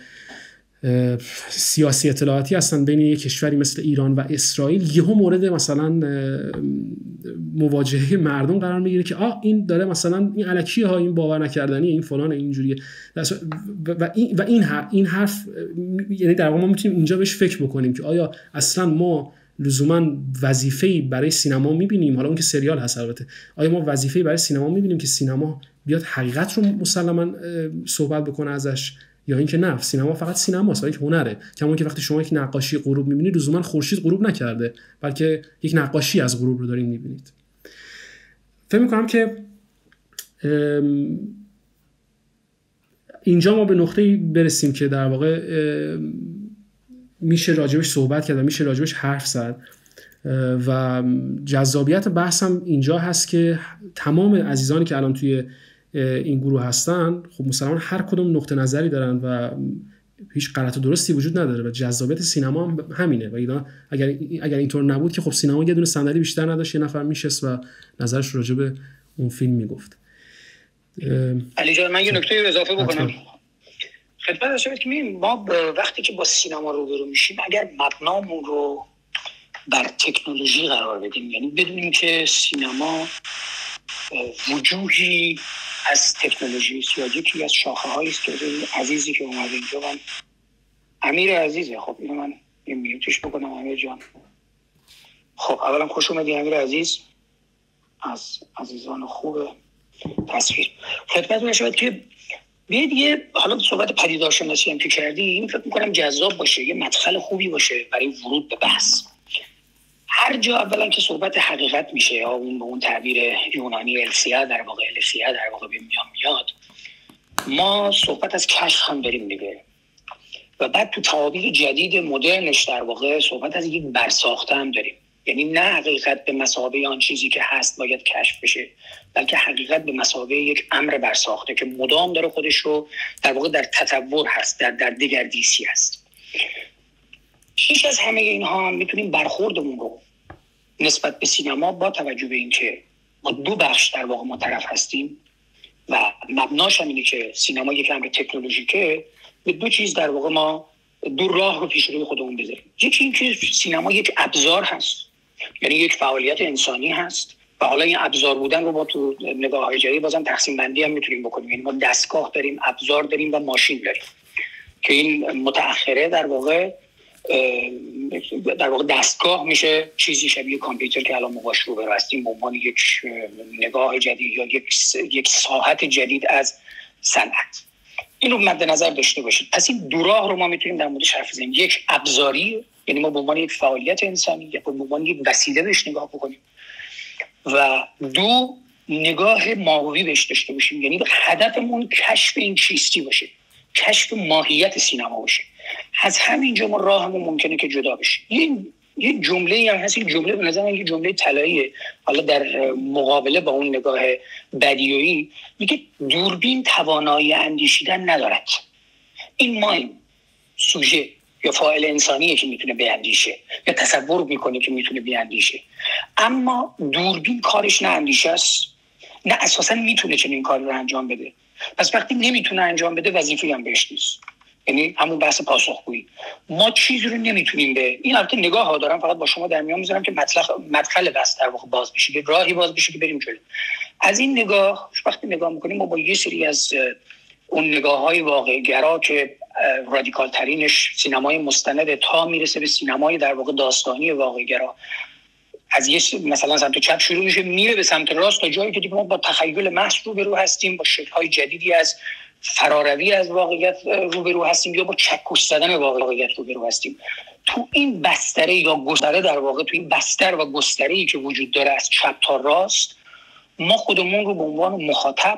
سیاسی اطلاعاتی هستن بین یک کشوری مثل ایران و اسرائیل، یهو مورد مثلا مواجهه مردم قرار میگیره که این داره مثلا این الکیه ها، این باور نکردنی، این فلان، اینجوریه. و این حرف، یعنی در واقع ما میتونیم اینجا بهش فکر بکنیم که آیا اصلا ما لزوما وظیفه‌ای برای سینما میبینیم، حالا اون که سریال هست البته، آیا ما وظیفه‌ای برای سینما میبینیم که سینما بیاد حقیقت رو مسلما صحبت بکنه ازش، یا اینکه نه سینما فقط سینماست، یک هنره. کما که وقتی شما یک نقاشی غروب می‌بینید لزوما خورشید غروب نکرده، بلکه یک نقاشی از غروب رو دارین می‌بینید. فکر می‌کنم که اینجا ما به نقطه‌ای برسیم که در واقع میشه راجبش صحبت کرد و میشه راجبش حرف زد و جذابیت بحثم اینجا هست که تمام عزیزانی که الان توی این گروه هستن خب مسلماً هر کدوم نقطه نظری دارن و هیچ غلط و درستی وجود نداره و جذابیت سینما هم همینه. و اگر اینطور نبود که خب سینما یه دونه صندلی بیشتر نداشت، یه نفر میشست و نظرش راجع به اون فیلم میگفت.
علی جان من یه نکته اضافه بکنم خدمت داشته که ما وقتی که با سینما روبرو میشیم اگر مبنامون رو بر تکنولوژی قرار بدیم، یعنی بدونیم که سینما وجوهی از تکنولوژی است یا یکی از شاخه‌هایی است که عزیزی که اومده اینجا، من امیر عزیزه، خب اینو من یه میوتش بکنم. امیر جان خب اولا خوش اومدی امیر عزیز، از عزیزان خوب تصویر. خدمتتون شد که بیاید یه حالا صحبت پدیدارشناسی هم که کردیم فکر می‌کنم جذاب باشه، یه مدخل خوبی باشه برای ورود به بحث. هر جا اولا که صحبت حقیقت میشه یا اون تعبیر یونانی السیا در واقع به میاد، ما صحبت از کشف هم داریم دیگه، و بعد تو تعابیر جدید مدرنش در واقع صحبت از یک برساخته هم داریم. یعنی نه حقیقت به مثابه آن چیزی که هست باید کشف بشه، بلکه حقیقت به مثابه یک امر برساخته که مدام داره خودش رو در واقع در تطور هست، در دگردیسی هست. پیش از همه اینها هم میتونیم برخوردمون رو نسبت به سینما با توجه به این که ما دو بخش در واقع ما طرف هستیم و مبناش هم اینه که سینما یک امر تکنولوژیکه، به دو چیز در واقع ما دو راه رو پیش روی خودمون بذاریم. یکی این که سینما یک ابزار هست، یعنی یک فعالیت انسانی هست و حالا این ابزار بودن رو با تو نگاه‌های جدید بازم تقسیم بندی هم میتونیم بکنیم. یعنی ما دستگاه داریم، ابزار داریم و ماشین داریم که این متأخره در واقع دستگاه میشه چیزی شبیه کامپیوتر که الان ما باش روبرو هستیم به عنوان یک نگاه جدید یا یک ساحت جدید از صنعت. این رو مد نظر داشته باشید. پس این دو راه رو ما میتونیم در موردش حرف بزنیم. یک ابزاری، یعنی ما به عنوان یک فعالیت انسانی یا به عنوان یک وسیله بهش نگاه بکنیم، و دو نگاه ماهوی بهش داشته باشیم، یعنی هدفمون کشف این چیستی باشه، کشف ماهیت سینما باشه. از همینجا ما راهمون ممکنه که جدا بشه. یه جمله هم هست، این جمله به نظر من یه جمله طلاییه، حالا در مقابله با اون نگاه بدیویی، میگه دوربین توانایی اندیشیدن ندارد. این مایم سوژه یا فاعل انسانیه که میتونه بیاندیشه یا تصور میکنه که میتونه بیاندیشه، اما دوربین کارش نه اندیشه است، نه اساسا میتونه چنین کاری رو انجام بده. پس وقتی نمیتونه انجام بده وظیفه‌ای هم بهش نیست. یعنی همون بحث پاسخگویی، ما چیزی رو نمیتونیم به این البته نگاه ها دارم، فقط با شما در میان میذارم که مدخل بحث در واقع باز بشه، که راهی باز بشه که بریم جلو. از این نگاه وقتی نگاه میکنیم ما با یه سری از اون نگاه‌های واقع‌گرا که رادیکال ترینش سینمای مستند تا میرسه به سینمای در واقع داستانی واقع‌گرا، از یه مثلا سمت چپ شروع میشه میره به سمت راست تا جایی که دیگه ما با تخیل محض روبرو هستیم، با شکل‌های جدیدی از فراروی از واقعیت روبرو هستیم، یا با چکش زدن واقعیت روبرو هستیم. تو این بستره یا گستره، در واقع تو این بستر و گستره‌ای که وجود داره از چپ تا راست، ما خودمون رو به عنوان مخاطب،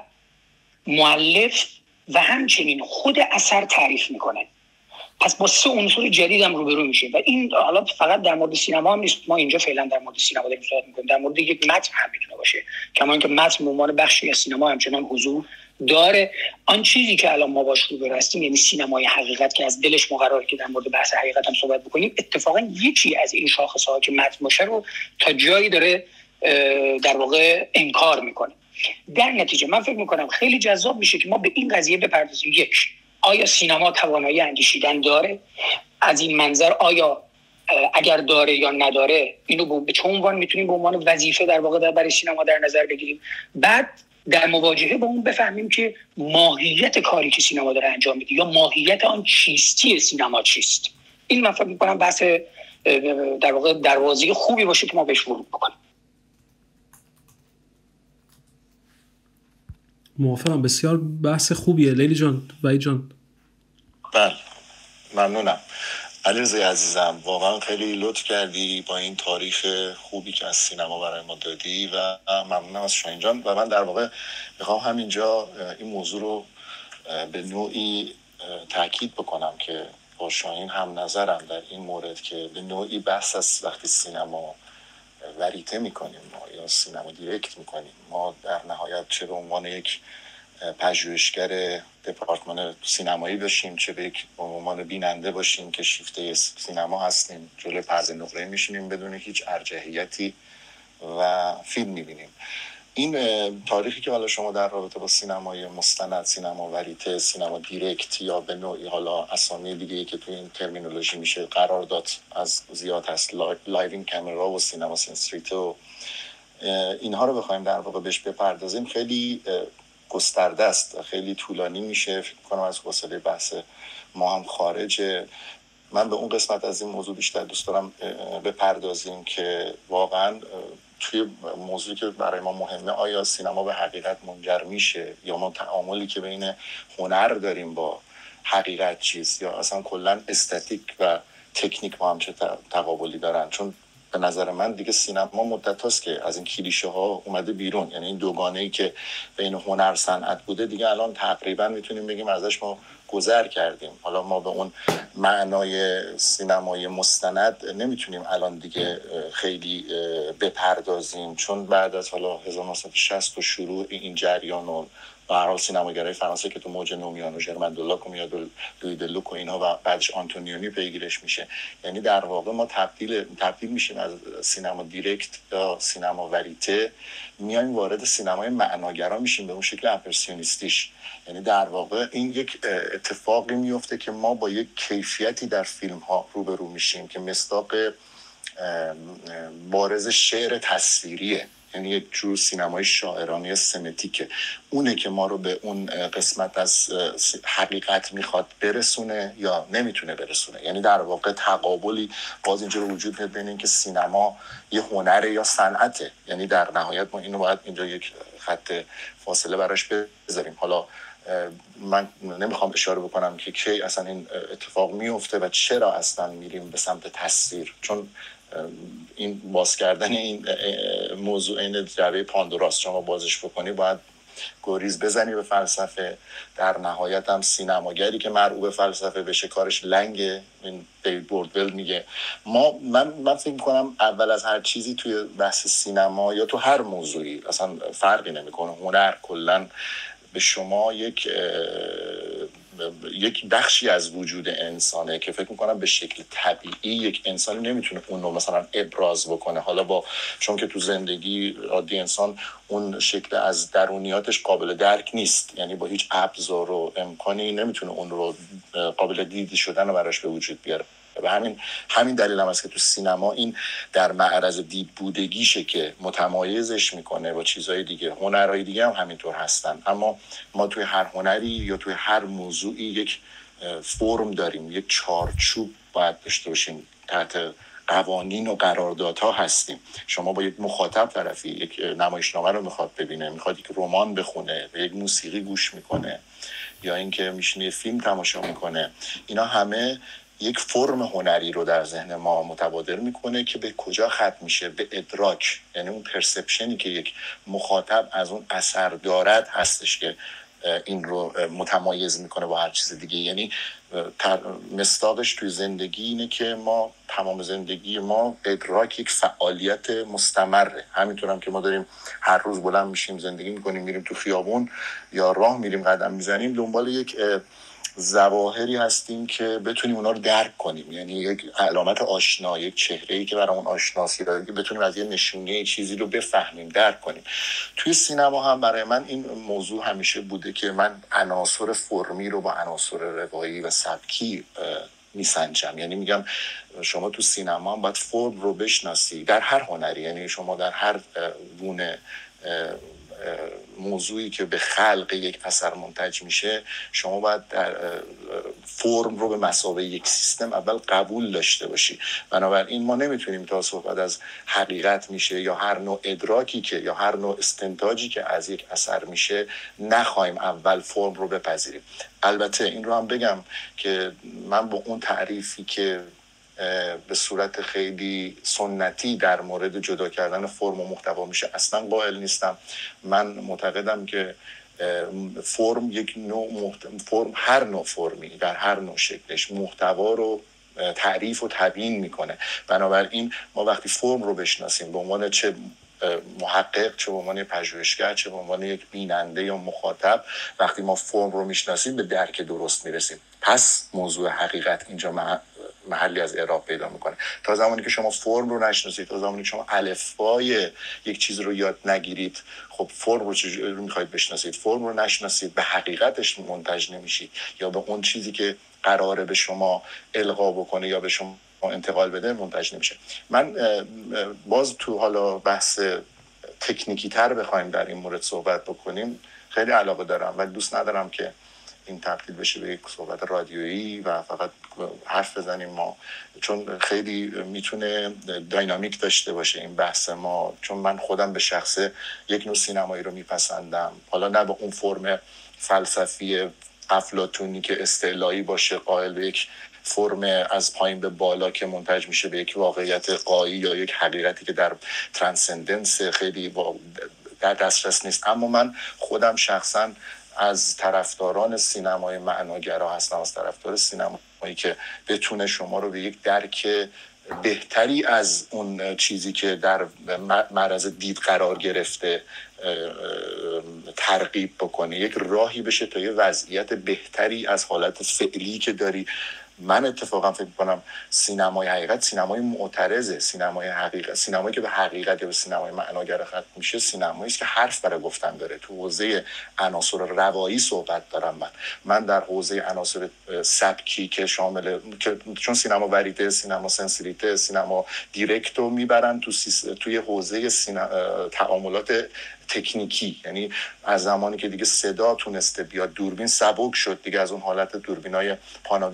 مؤلف و همچنین خود اثر تعریف میکنه. پس با سه عنصر جدید هم روبرو میشه و این حالا فقط در مورد سینما هم نیست، ما اینجا فعلا در مورد سینما داریم صحبت میکنیم، در مورد یک متن هم میتونه باشه، کما اینکه متن به عنوان بخشی از سینما همچنان حضور داره. آن چیزی که الان ما باش روبرو هستیم، یعنی سینمای حقیقت که از دلش مقرره که در مورد بحث حقیقت هم صحبت بکنیم، اتفاقا یکی از این شاخص‌ها که متن باشه رو تا جایی داره در واقع انکار میکنه. در نتیجه من فکر میکنم خیلی جذاب میشه که ما به این قضیه بپردازیم. یک، آیا سینما توانایی اندیشیدن داره؟ از این منظر آیا اگر داره یا نداره، اینو به چه عنوان میتونیم به عنوان وظیفه در واقع برای سینما در نظر بگیریم؟ بعد در مواجهه با اون بفهمیم که ماهیت کاری که سینما داره انجام میده یا ماهیت آن چیستی سینما چیست. این من فکر میکنم بحث در واقع دروازه خوبی باشه که ما بهش ورود بکنیم.
موافقم، بسیار بحث خوبیه. لیلی جان، وحید جان.
بله، ممنونم. علیرضا عزیزم، واقعا خیلی لطف کردی با این تاریخ خوبی که از سینما برای ما دادی و ممنونم از شاهین جان. و من در واقع میخوام همینجا این موضوع رو به نوعی تاکید بکنم که با شاهین هم نظرم در این مورد که به نوعی بحث از وقتی سینما وریته میکنیم ما یا سینما دیرکت میکنیم، ما در نهایت چه به عنوان یک پژوهشگر دپارتمان سینمایی باشیم، چه به عنوان بیننده باشیم که شیفته سینما هستیم، جلوی پرده نقره میشینیم بدون هیچ ارجحیتی و فیلم میبینیم. این تاریخی که حالا شما در رابطه با سینمای مستند، سینما وریته، سینما دیرکت یا به نوعی حالا اسامی دیگه‌ای که تو این ترمینولوژی میشه قرار داد از زیاد هست، لایوینگ کامرا و سینما سنسوریته و اینها رو بخوایم در واقع بهش بپردازیم، خیلی گسترده است، خیلی طولانی میشه. فکر کنم از حوصله بحث ما هم خارجه. من به اون قسمت از این موضوع بیشتر دوست دارم بپردازیم که واقعا توی موضوعی که برای ما مهمه، آیا سینما به حقیقت منجر میشه یا ما تعاملی که بین هنر داریم با حقیقت چیست، یا اصلا کلا استاتیک و تکنیک با هم چه تقابلی دارن. چون به نظر من دیگه سینما مدت هاست که از این کلیشه ها اومده بیرون، یعنی این دوگانه‌ای که بین هنر صنعت بوده دیگه الان تقریبا میتونیم بگیم ازش ما گذر کردیم. حالا ما به اون معنای سینمای مستند نمیتونیم الان دیگه خیلی بپردازیم، چون بعد از حالا 1960 و شروع این جریان و به هر حال سینماگرای فرانسه که تو موج نومیان و ژرمن دولاک و لوی دلوک و اینها و بعدش آنتونیونی پیگیرش میشه، یعنی در واقع ما تبدیل میشیم از سینما دیرکت یا سینما وریته، میایم وارد سینمای معناگرا میشیم به اون شکل امپرسیونیستیش. یعنی در واقع این یک اتفاقی میفته که ما با یک کیفیتی در فیلم ها روبرو میشیم که مصداق بارز شعر تصویریه، یعنی یک جور سینمای شاعرانه سمتیکه، اونه که ما رو به اون قسمت از حقیقت میخواد برسونه یا نمیتونه برسونه. یعنی در واقع تقابلی باز اینجا رو وجود میاد بین این که سینما یه هنره یا صنعته. یعنی در نهایت ما اینو باید اینجا یک خط فاصله براش بذاریم. حالا من نمیخوام اشاره بکنم که کی اصلا این اتفاق میفته و چرا اصلا میریم به سمت تصویر، چون این باز کردن این موضوع این جعبه پاندوراست. شما بازش بکنی باید گریز بزنی به فلسفه. در نهایت هم سینماگری که مرعوب به فلسفه بشه کارش لنگه. این دیوید بوردول میگه من فکر میکنم اول از هر چیزی توی بحث سینما یا تو هر موضوعی اصلا فرقی نمیکنه، هنر کلا به شما یک بخشی از وجود انسانه که فکر میکنم به شکل طبیعی یک انسانی نمیتونه اون رو مثلا ابراز بکنه. حالا چون که تو زندگی عادی انسان اون شکل از درونیاتش قابل درک نیست، یعنی با هیچ ابزار و امکانی نمیتونه اون رو قابل دیده شدن رو براش به وجود بیاره. و همین دلیل هم است که تو سینما این در معرض دید بودگیشه که متمایزش میکنه با چیزهای دیگه. هنرهای دیگه هم همینطور هستن، اما ما توی هر هنری یا توی هر موضوعی یک فرم داریم، یک چارچوب باید داشته باشیم، تحت قوانین و قراردادها هستیم. شما با یک مخاطب طرفی، یک نمایشنامه رو میخواد ببینه، میخواد یک رمان بخونه، یک موسیقی گوش میکنه یا اینکه میشینه فیلم تماشا میکنه، اینا همه یک فرم هنری رو در ذهن ما متبادر میکنه که به کجا ختم میشه؟ به ادراک. یعنی اون پرسپشنی که یک مخاطب از اون اثر دارد هستش که این رو متمایز میکنه با هر چیز دیگه. یعنی مصداقش توی زندگی اینه که ما تمام زندگی ما ادراک یک فعالیت مستمره. همینطور هم که ما داریم هر روز بلند میشیم زندگی میکنیم، میریم تو خیابون یا راه میریم قدم میزنیم، دنبال یک ظواهری هستیم که بتونیم اونا رو درک کنیم. یعنی یک علامت آشنا، یک چهره‌ای که برامون آشناسی داره، بتونیم از یه نشونه چیزی رو بفهمیم، درک کنیم. توی سینما هم برای من این موضوع همیشه بوده که من عناصر فرمی رو با عناصر روایی و سبکی میسنجم. یعنی میگم شما تو سینما هم باید فرم رو بشناسی، در هر هنری. یعنی شما در هر گونه موضوعی که به خلق یک اثر منتج میشه، شما باید در فرم رو به مثابه یک سیستم اول قبول داشته باشی. بنابراین ما نمیتونیم تا صحبت از حقیقت میشه یا هر نوع ادراکی که یا هر نوع استنتاجی که از یک اثر میشه نخوایم اول فرم رو بپذیریم. البته این رو هم بگم که من با اون تعریفی که به صورت خیلی سنتی در مورد جدا کردن فرم و محتوا میشه اصلا قائل نیستم. من معتقدم که فرم یک نوع فرم، هر نوع فرمی در هر نوع شکلش محتوا رو تعریف و تبیین میکنه. بنابراین ما وقتی فرم رو بشناسیم به عنوان چه محقق، چه به عنوان پژوهشگر، چه به عنوان یک بیننده یا مخاطب، وقتی ما فرم رو میشناسیم به درک درست میرسیم. پس موضوع حقیقت اینجا محلی از اعراب پیدا میکنه. تا زمانی که شما فرم رو نشناسید، تا زمانی که شما الفبای یک چیز رو یاد نگیرید، خب فرم رو چجوری میخواید بشناسید؟ فرم رو نشناسید، به حقیقتش منتج نمیشید یا به اون چیزی که قراره به شما القا بکنه یا به شما انتقال بده منتج نمیشه. من باز تو حالا بحث تکنیکی تر بخوایم در این مورد صحبت بکنیم خیلی علاقه دارم و دوست ندارم که این تبدیل بشه به یک صحبت رادیویی و فقط حرف بزنیم ما، چون خیلی میتونه داینامیک داشته باشه این بحث ما. چون من خودم به شخصه یک نوع سینمایی رو میپسندم، حالا نه به اون فرم فلسفی افلاطونی که استعلایی باشه، قائل به یک فرم از پایین به بالا که منتج میشه به یک واقعیت غایی یا یک حقیقتی که در ترانسندنس خیلی در دسترس نیست. اما من خودم شخصا از طرفداران سینمای معناگرا هستم، از طرفدار سینمایی که بتونه شما رو به یک درک بهتری از اون چیزی که در معرض دید قرار گرفته ترغیب بکنه، یک راهی بشه تا یه وضعیت بهتری از حالت فعلی که داری. من اتفاقا فکر می‌کنم سینمای حقیقت سینمای معترضه، سینمای حقیقت، سینمایی که به حقیقت یا به سینمای معناگرا ختم میشه، سینمایی است که حرف برای گفتن داره. تو حوزه عناصر روایی صحبت دارم من در حوزه عناصر سبکی که شامل چون سینما وریته، سینما سنسوریته، سینما دیرکتو میبرن توی حوزه تعاملات تکنیکی. یعنی از زمانی که دیگه صدا تونسته بیاد، دوربین سبک شد دیگه، از اون حالت دوربینای پاناویژن بزرگ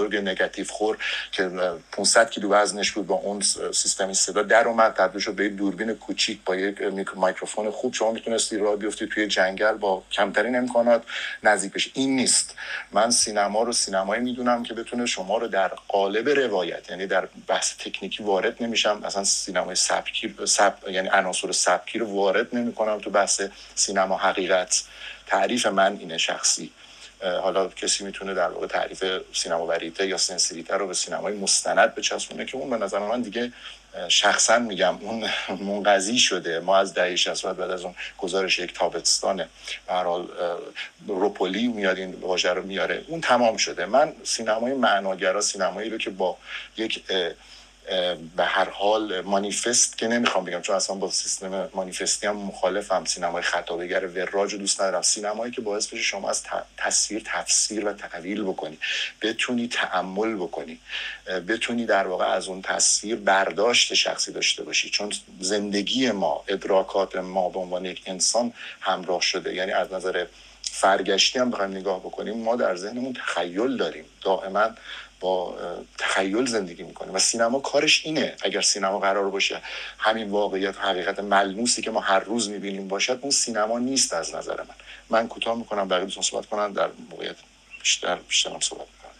بزرگ نگاتیو خور که 500 کیلو وزنش بود با اون سیستم صدا در اومد، تبدیل شد به دوربین کوچیک با یک میکروفون خوب. شما میتونستی راه بیفتی توی جنگل با کمترین امکانات نزدیک بشی. این نیست. من سینما رو سینمایی میدونم که بتونه شما رو در قالب روایت، یعنی در بحث تکنیکی وارد نمیشم، اصلا سینمای سبکی یعنی عناصر سبکی رو وارد نمیکنم تو بحث سینما حقیقت. تعریف من اینه شخصی. حالا کسی میتونه در واقع تعریف سینما وریته یا سنسیریته رو به سینمای مستند بچسبونه که اون به نظر من دیگه شخصا میگم اون منقضی شده. ما از دهه 60 بعد از اون گزارش یک تابستانه به هر حال روپولی میاد این واژه رو میاره، اون تمام شده. من سینمای معناگرا، سینمایی رو که با یک به هر حال مانیفست که نمیخوام بگم چون اصلا با سیستم مانیفستی هم مخالفم، سینمای خطابه‌گر وراج دوست ندارم، سینمایی که باعث بشه شما از تصویر تفسیر و تحویل بکنی، بتونی تأمل بکنی، بتونی در واقع از اون تصویر برداشت شخصی داشته باشی، چون زندگی ما، ادراکات ما به عنوان یک انسان همراه شده. یعنی از نظر فرگشتی هم بخوایم نگاه بکنیم، ما در ذهنمون تخیل داریم، دائما با تخیل زندگی میکنه و سینما کارش اینه. اگر سینما قرار باشه همین واقعیت و حقیقت ملموسی که ما هر روز میبینیم باشد، اون سینما نیست از نظر من کوتاه میکنم، بقیه دوستان صحبت کنن، در موقعیت بیشتر هم صحبت میکنم.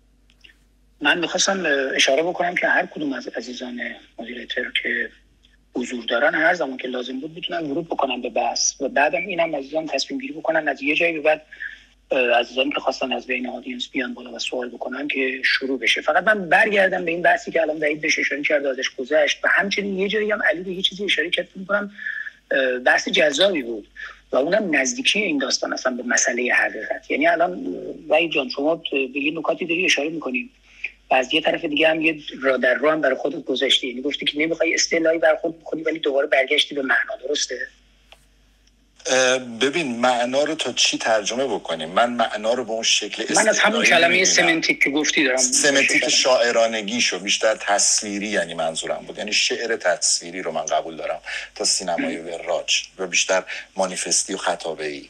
من میخواستم اشاره بکنم که هر کدوم از عزیزان مدیریتور که حضور دارن هر زمان که لازم بود میتونن ورود بکنن به بحث و بعدم اینم عزیزان تصمیم گیری بکنن از یه جایی به بعد عزیزانی که خواستن از بین آدینس بیان بالا و سوال بکنن که شروع بشه. فقط من برگردم به این بحثی که الان وحید بهش اشاره کرد، ازش گذشت و همچنین یه جایی هم علی به یه چیزی اشاره کرد می‌کنم بحث جذابی بود و اونم نزدیکی این داستان اصلا به مسئله حقیقت. یعنی الان وحید جان شما به یه نکاتی داری اشاره می‌کنی و از یه طرف دیگه هم یه راه در راه هم برای خودت گذاشتی، یعنی گفتی که نمی‌خوای اصطلاحی برخورد بکنی ولی دوباره برگشتی به معنا، درسته؟
ببین معنا رو تا چی ترجمه بکنیم؟ من معنا رو به اون شکل
من از همون کلمه سمنتیک که گفتی دارم،
سمنتیک شاعرانگیشو بیشتر تصویری یعنی منظورم بود، یعنی شعر تصویری رو من قبول دارم تا سینمای وراج و بیشتر مانیفستی و خطابه‌ای.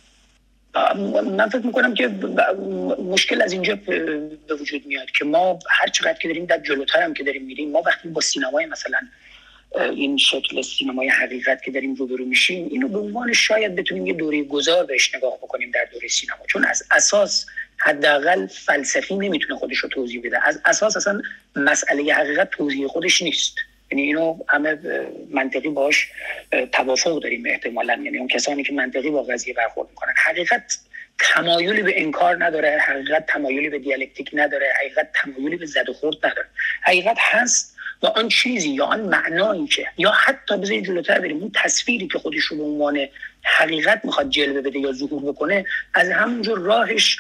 من فکر میکنم که مشکل از اینجا به وجود میاد که ما هر چقدر که داریم در جلوتر هم که داریم میریم، ما وقتی با سینمای مثلا این شکل سینمای حقیقت که داریم روبرو میشیم، اینو به عنوان شاید بتونیم یه دوره گذار بهش نگاه بکنیم در دوره سینما، چون از اساس حداقل فلسفی نمیتونه خودش رو توضیح بده. از اساس اصلا مسئله حقیقت توضیح خودش نیست. یعنی اینو همه منطقی باش توافق داریم احتمالاً، یعنی اون کسانی که منطقی با قضیه برخورد میکنن. حقیقت تمایلی به انکار نداره، حقیقت تمایلی به دیالکتیک نداره، حقیقت تمایلی به زد و خورد نداره. حقیقت هست و آن چیزی یا آن معنایی که، یا حتی بذارید جلوتر بریم، اون تصویری که خودش رو به عنوان حقیقت میخواد جلوه بده یا ظهور بکنه، از همونجور راهش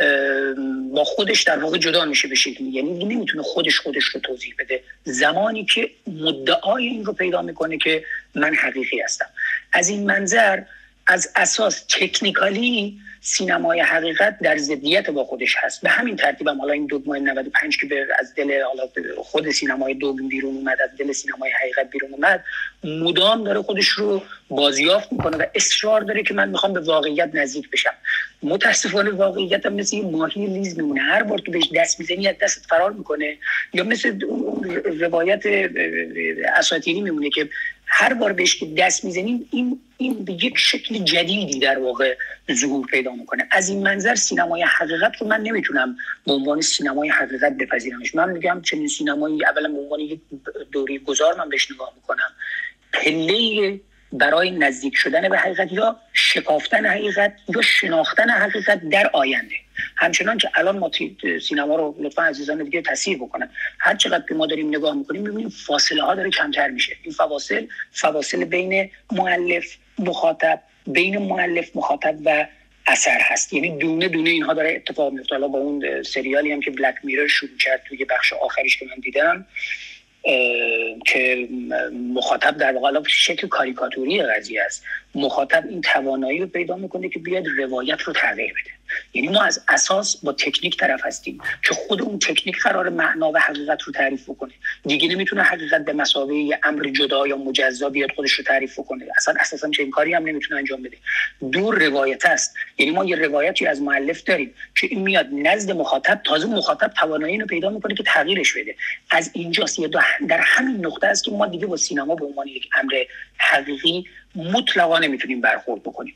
با خودش در واقع جدا میشه به شکلی، یعنی نمیتونه خودش رو توضیح بده زمانی که مدعای این رو پیدا میکنه که من حقیقی هستم. از این منظر از اساس تکنیکالی سینمای حقیقت در ضدیت با خودش هست. به همین ترتیب هم حالا این دوگمای 95 که از دل خود سینمای دوگم بیرون اومد، از دل سینمای حقیقت بیرون اومد، مدام داره خودش رو بازیافت میکنه و اصرار داره که من میخوام به واقعیت نزدیک بشم. متاسفانه واقعیت هم مثل ماهی لیز میمونه، هر بار که بهش دست میزنی از دستت فرار میکنه، یا مثل روایت اساطیری میمونه که هر بار بهش که دست میزنیم این به یک شکل جدیدی در واقع ظهور پیدا میکنه. از این منظر سینمای حقیقت رو من نمیتونم به عنوان سینمای حقیقت بپذیرمش. من میگم چنین سینمایی اولا به عنوان یک دوره گذار من بهش نگاه میکنم، پله برای نزدیک شدن به حقیقت یا شکافتن حقیقت یا شناختن حقیقت در آینده. همچنان که الان ما سینما رو لطفا عزیزان دیگه تصحیح بکنن، هر چقدر که ما داریم نگاه میکنیم میبینیم فاصله ها داره کمتر میشه. این فواصل بین مؤلف مخاطب، بین مؤلف مخاطب و اثر هست، یعنی دونه دونه اینها داره اتفاق میفته. حالا با اون سریالی هم که بلک میرر شروع کرد توی بخش آخریش که من دیدم که مخاطب در واقع شکل کاریکاتوری قضیه است، مخاطب این توانایی رو پیدا میکنه که بیاد روایت رو تغییر بده. یعنی ما از اساس با تکنیک طرف هستیم که خود اون تکنیک قرار معنا و حقیقت رو تعریف بکنه. دیگه نمیتونه حقیقت به مثابه یه امر جدا یا مجزا بیاد خودش رو تعریف بکنه. اصلا اساسا چنین کاری هم نمیتونه انجام بده. دور روایت است. یعنی ما یه روایتی از مؤلف داریم که این میاد نزد مخاطب، تازه مخاطب توانایی رو پیدا میکنه که تغییرش بده. از اینجاست در همین نقطه است که ما دیگه با سینما به عنوان یک امر حقیقی مطلقا نمیتونیم برخورد بکنیم.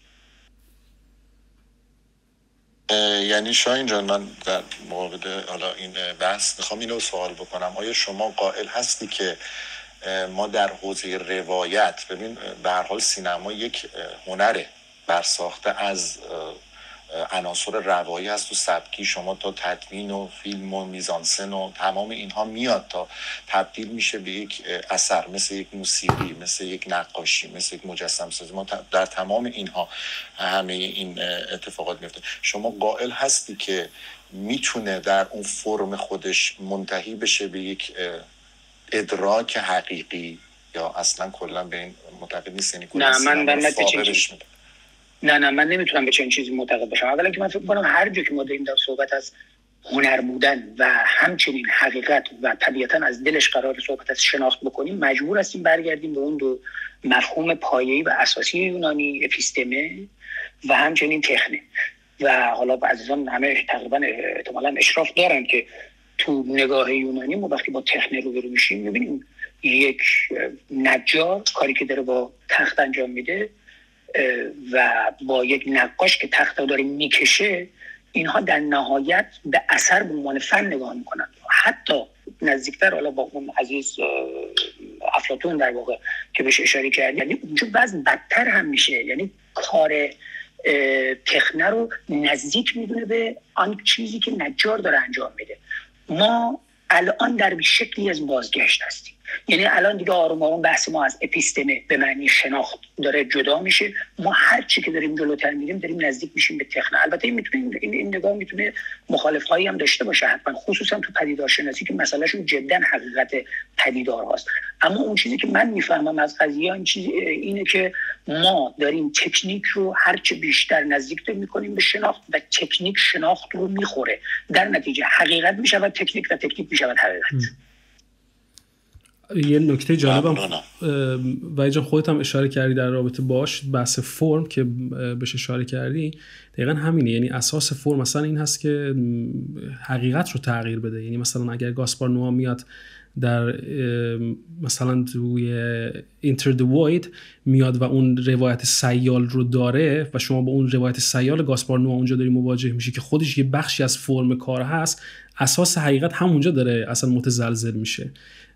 یعنی شاهین جان، من در مورد حالا این بحث میخوام اینو سوال بکنم، آیا شما قائل هستی که ما در حوزه روایت، ببین به هر حال سینما یک هنره برساخته از عناصر روایی هست و سبکی، شما تا تدوین و فیلم و میزانسن و تمام اینها میاد تا تبدیل میشه به یک اثر، مثل یک موسیقی، مثل یک نقاشی، مثل یک مجسم سازی. ما در تمام اینها همه این اتفاقات میفته. شما قائل هستی که میتونه در اون فرم خودش منتهی بشه به یک ادراک حقیقی، یا اصلا کلا به این معتقد نیستین؟
نه، من نمیتونم به چنین چیزی معتقد باشم. اولا که من فکر می‌کنم هر جا که ما داریم در صحبت از هنر بودن و همچنین حقیقت و طبیعتاً از دلش قرار صحبت از شناخت بکنیم، مجبور هستیم برگردیم به اون دو مفهوم پایه‌ای و اساسی یونانی، اپیستمه و همچنین تخنه. و حالا عزیزان همه تقریبا احتمالاً اشراف دارن که تو نگاه یونانی ما وقتی با تخنه روبرو میشیم می‌بینیم یک نجار کاری که داره با تخت انجام میده و با یک نقاش که تخت داره میکشه، اینها در نهایت به اثر به عنوان فن نگاه میکنن. حتی نزدیکتر حالا با اون عزیز افلاطون در واقع که بهش اشاره کرد، یعنی اونجا وضع بدتر هم میشه. یعنی کار تخنه رو نزدیک میدونه به آن چیزی که نجار داره انجام میده. ما الان در شکلی از بازگشت هستیم. یعنی الان دیگه آروم آروم بحث ما از اپیستمه به معنی شناخت داره جدا میشه. ما هر چی که داریم جلوتر میریم داریم نزدیک میشیم به تخنه. البته این نگاه میتونه مخالفهایی هم داشته باشه حتما، خصوصا تو پدیدارشناسی که مسئلهشون جدا حقیقت پدیدار هاست. اما اون چیزی که من میفهمم از قضیه اینه که ما داریم تکنیک رو هر چه بیشتر نزدیک میکنیم به شناخت و تکنیک شناخت رو میخوره. در نتیجه حقیقت میشود تکنیک و تکنیک میشود حقیقت.
یه نکته جالبم و جان خودت هم اشاره کردی در رابطه باش، بحث فرم که بهش اشاره کردی دقیقاً همینه. یعنی اساس فرم مثلا این هست که حقیقت رو تغییر بده. یعنی مثلا اگر گاسپار نوآ میاد در مثلا توی Enter the Void میاد و اون روایت سیال رو داره و شما با اون روایت سیال گاسپار نوآ اونجا داری مواجه میشی که خودش یه بخشی از فرم کار هست، اساس حقیقت همونجا داره اصلا متزلزل میشه.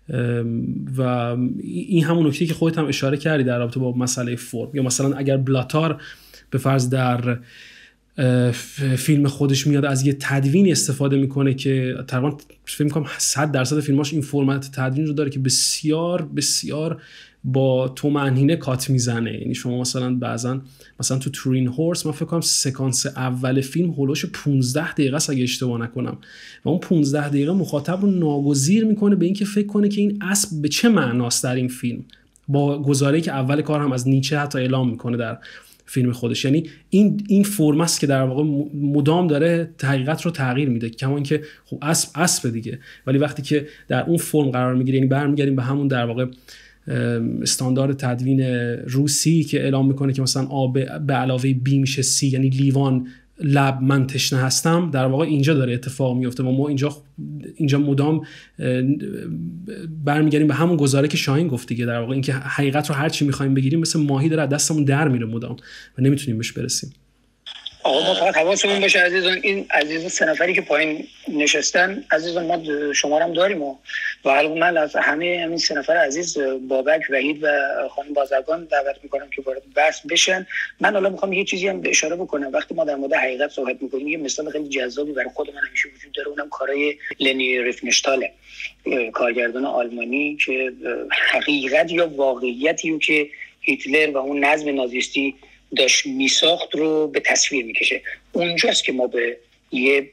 و این همون نکته که خودت هم اشاره کردی در رابطه با مسئله فرم. یا مثلا اگر بلاتار به فرض در فیلم خودش میاد از یه تدوین استفاده میکنه که تقریبا فکر میکنم 100% فیلماش این فرمت تدوین رو داره که بسیار بسیار با طمأنینه کات میزنه. یعنی شما مثلا بعضا مثلا تو تورین هورس من فکر کنم سکانس اول فیلم هولوش 15 دقیقه است اگه اشتباه نکنم، و اون 15 دقیقه مخاطب رو ناگزیر میکنه به اینکه فکر کنه که این اسب به چه معناست در این فیلم، با گزاره‌ای که اول کار هم از نیچه حتی اعلام میکنه در فیلم خودش. یعنی این فرم است که در واقع مدام داره حقیقت رو تغییر میده. کما اینکه خب اسب دیگه، ولی وقتی که در اون فرم قرار میگیره، یعنی برمیگردیم به همون در واقع استاندارد تدوین روسی که اعلام میکنه که مثلا آ به علاوه بی میشه سی، یعنی لیوان لب من تشنه هستم. در واقع اینجا داره اتفاق میفته و ما اینجا مدام برمیگردیم به همون گزاره که شاهین گفت دیگه، در واقع اینکه حقیقت رو هر چی میخوایم بگیریم مثل ماهی داره از دستمون در میره مدام و نمیتونیم بهش برسیم.
آقا ما فقط حواسمون باشه عزیزان، این عزیز سه نفری که پایین نشستن عزیزان ما شما هم داریم و حالا من از همین سه نفر عزیز بابک، وحید و خانم بازرگان دعوت میکنم که وارد بحث بشن. من حالا میخوام یه چیزی هم اشاره بکنم. وقتی ما در مورد حقیقت صحبت میکنیم یه مثال خیلی جذابی برای خود من همیشه وجود داره، اونم کارهای لنی ریفنشتال، کارگردان آلمانی، که حقیقت یا واقعیتی که هیتلر و اون نظم نازیستی داشت میساخت رو به تصویر میکشه. اونجاست که ما به یه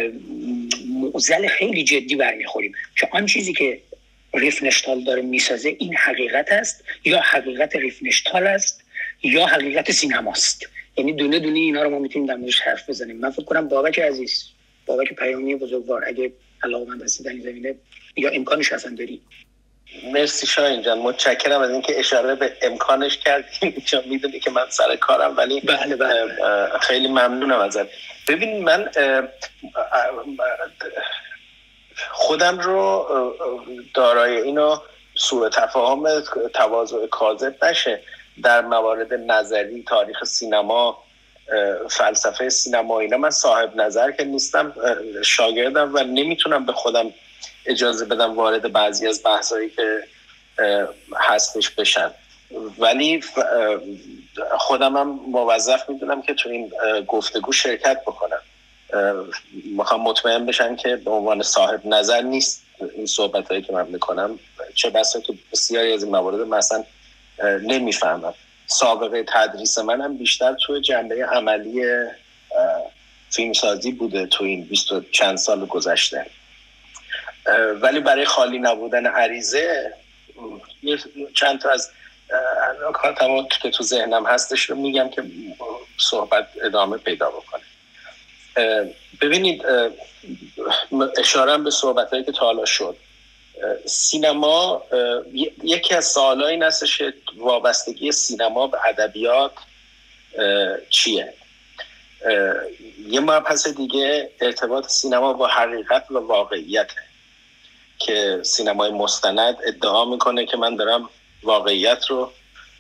معضل خیلی جدی برمیخوریم که آن چیزی که ریفنشتال داره میسازه این حقیقت است، یا حقیقت ریفنشتال است، یا حقیقت سینماست. یعنی دونه دونه اینا رو ما میتونیم در موردش حرف بزنیم. من فکر کنم بابک عزیز، بابک پیامی بزرگوار، اگه علاقه‌مند هستی در این زمینه یا امکانش اصلا داری.
مرسی شاهین جان، متشکرم از اینکه اشاره به امکانش کردیم، چون میدونی که من سر کارم، ولی
بله.
خیلی ممنونم ازت. ببین من خودم رو دارای اینو سوء تفاهم تواضع کاذب نشه در موارد نظری، تاریخ سینما، فلسفه سینما، اینا من صاحب نظر که نیستم، شاگردم و نمیتونم به خودم اجازه بدم وارد بعضی از بحثایی که هستش بشن، ولی خودم هم موظف میدونم که تو این گفتگو شرکت بکنم. میخوام مطمئن بشن که به عنوان صاحب نظر نیست این صحبتایی که من میکنم، چه بسا که بسیاری از این موارد مثلا نمیفهمم. سابقه تدریس منم بیشتر توی جنبه عملی فیلمسازی بوده تو این 20 چند سال گذشته، ولی برای خالی نبودن عریضه چند تا از نکاتم که تو ذهنم هستش رو میگم که صحبت ادامه پیدا بکنه. ببینید، اشارم به صحبتایی که تا حالا شد، سینما یکی از سوال‌ها این هستش که وابستگی سینما به ادبیات چیه؟ یه مبحث دیگه ارتباط سینما با حقیقت و واقعیته که سینمای مستند ادعا میکنه که من دارم واقعیت رو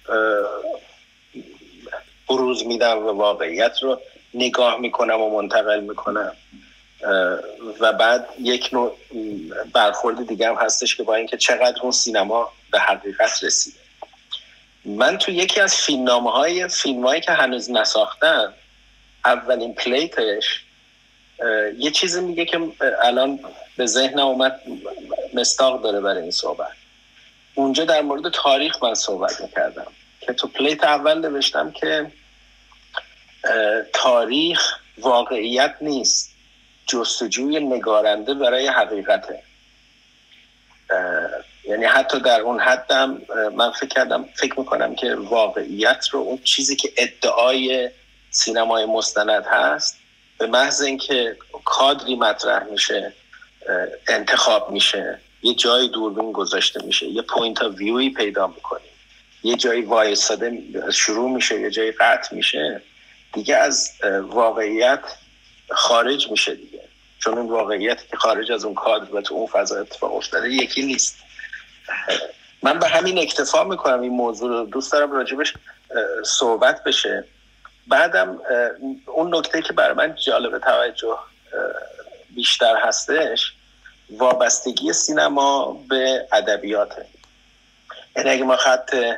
بروز میدم و واقعیت رو نگاه میکنم و منتقل میکنم، و بعد یک نوع برخورد دیگه هم هستش که با اینکه چقدر اون سینما به حقیقت رسیده. من تو یکی از فیلم‌هایی که هنوز نساختم، اولین پلیتش یه چیزی میگه که الان به ذهنم اومد، مستاق داره برای این صحبت. اونجا در مورد تاریخ من صحبت میکردم که تو پلیت اول نوشتم که تاریخ واقعیت نیست، جستجوی نگارنده برای حقیقته. یعنی حتی در اون حدم من فکر میکنم که واقعیت رو، اون چیزی که ادعای سینمای مستند هست، به محض اینکه کادری مطرح میشه، انتخاب میشه، یه جای دوربین گذاشته میشه، یه پوینت آف ویوی پیدا میکنیم، یه جایی وایساده شروع میشه، یه جایی قطع میشه، دیگه از واقعیت خارج میشه دیگه، چون اون واقعیتی که خارج از اون کادر و تو اون فضا اتفاق افتاده یکی نیست. من به همین اکتفا میکنم، این موضوع رو دوست دارم راجبش صحبت بشه. بعدم اون نکته که برای من جالب توجه بیشتر هستش، وابستگی سینما به ادبیاته. یعنی اگه ما خط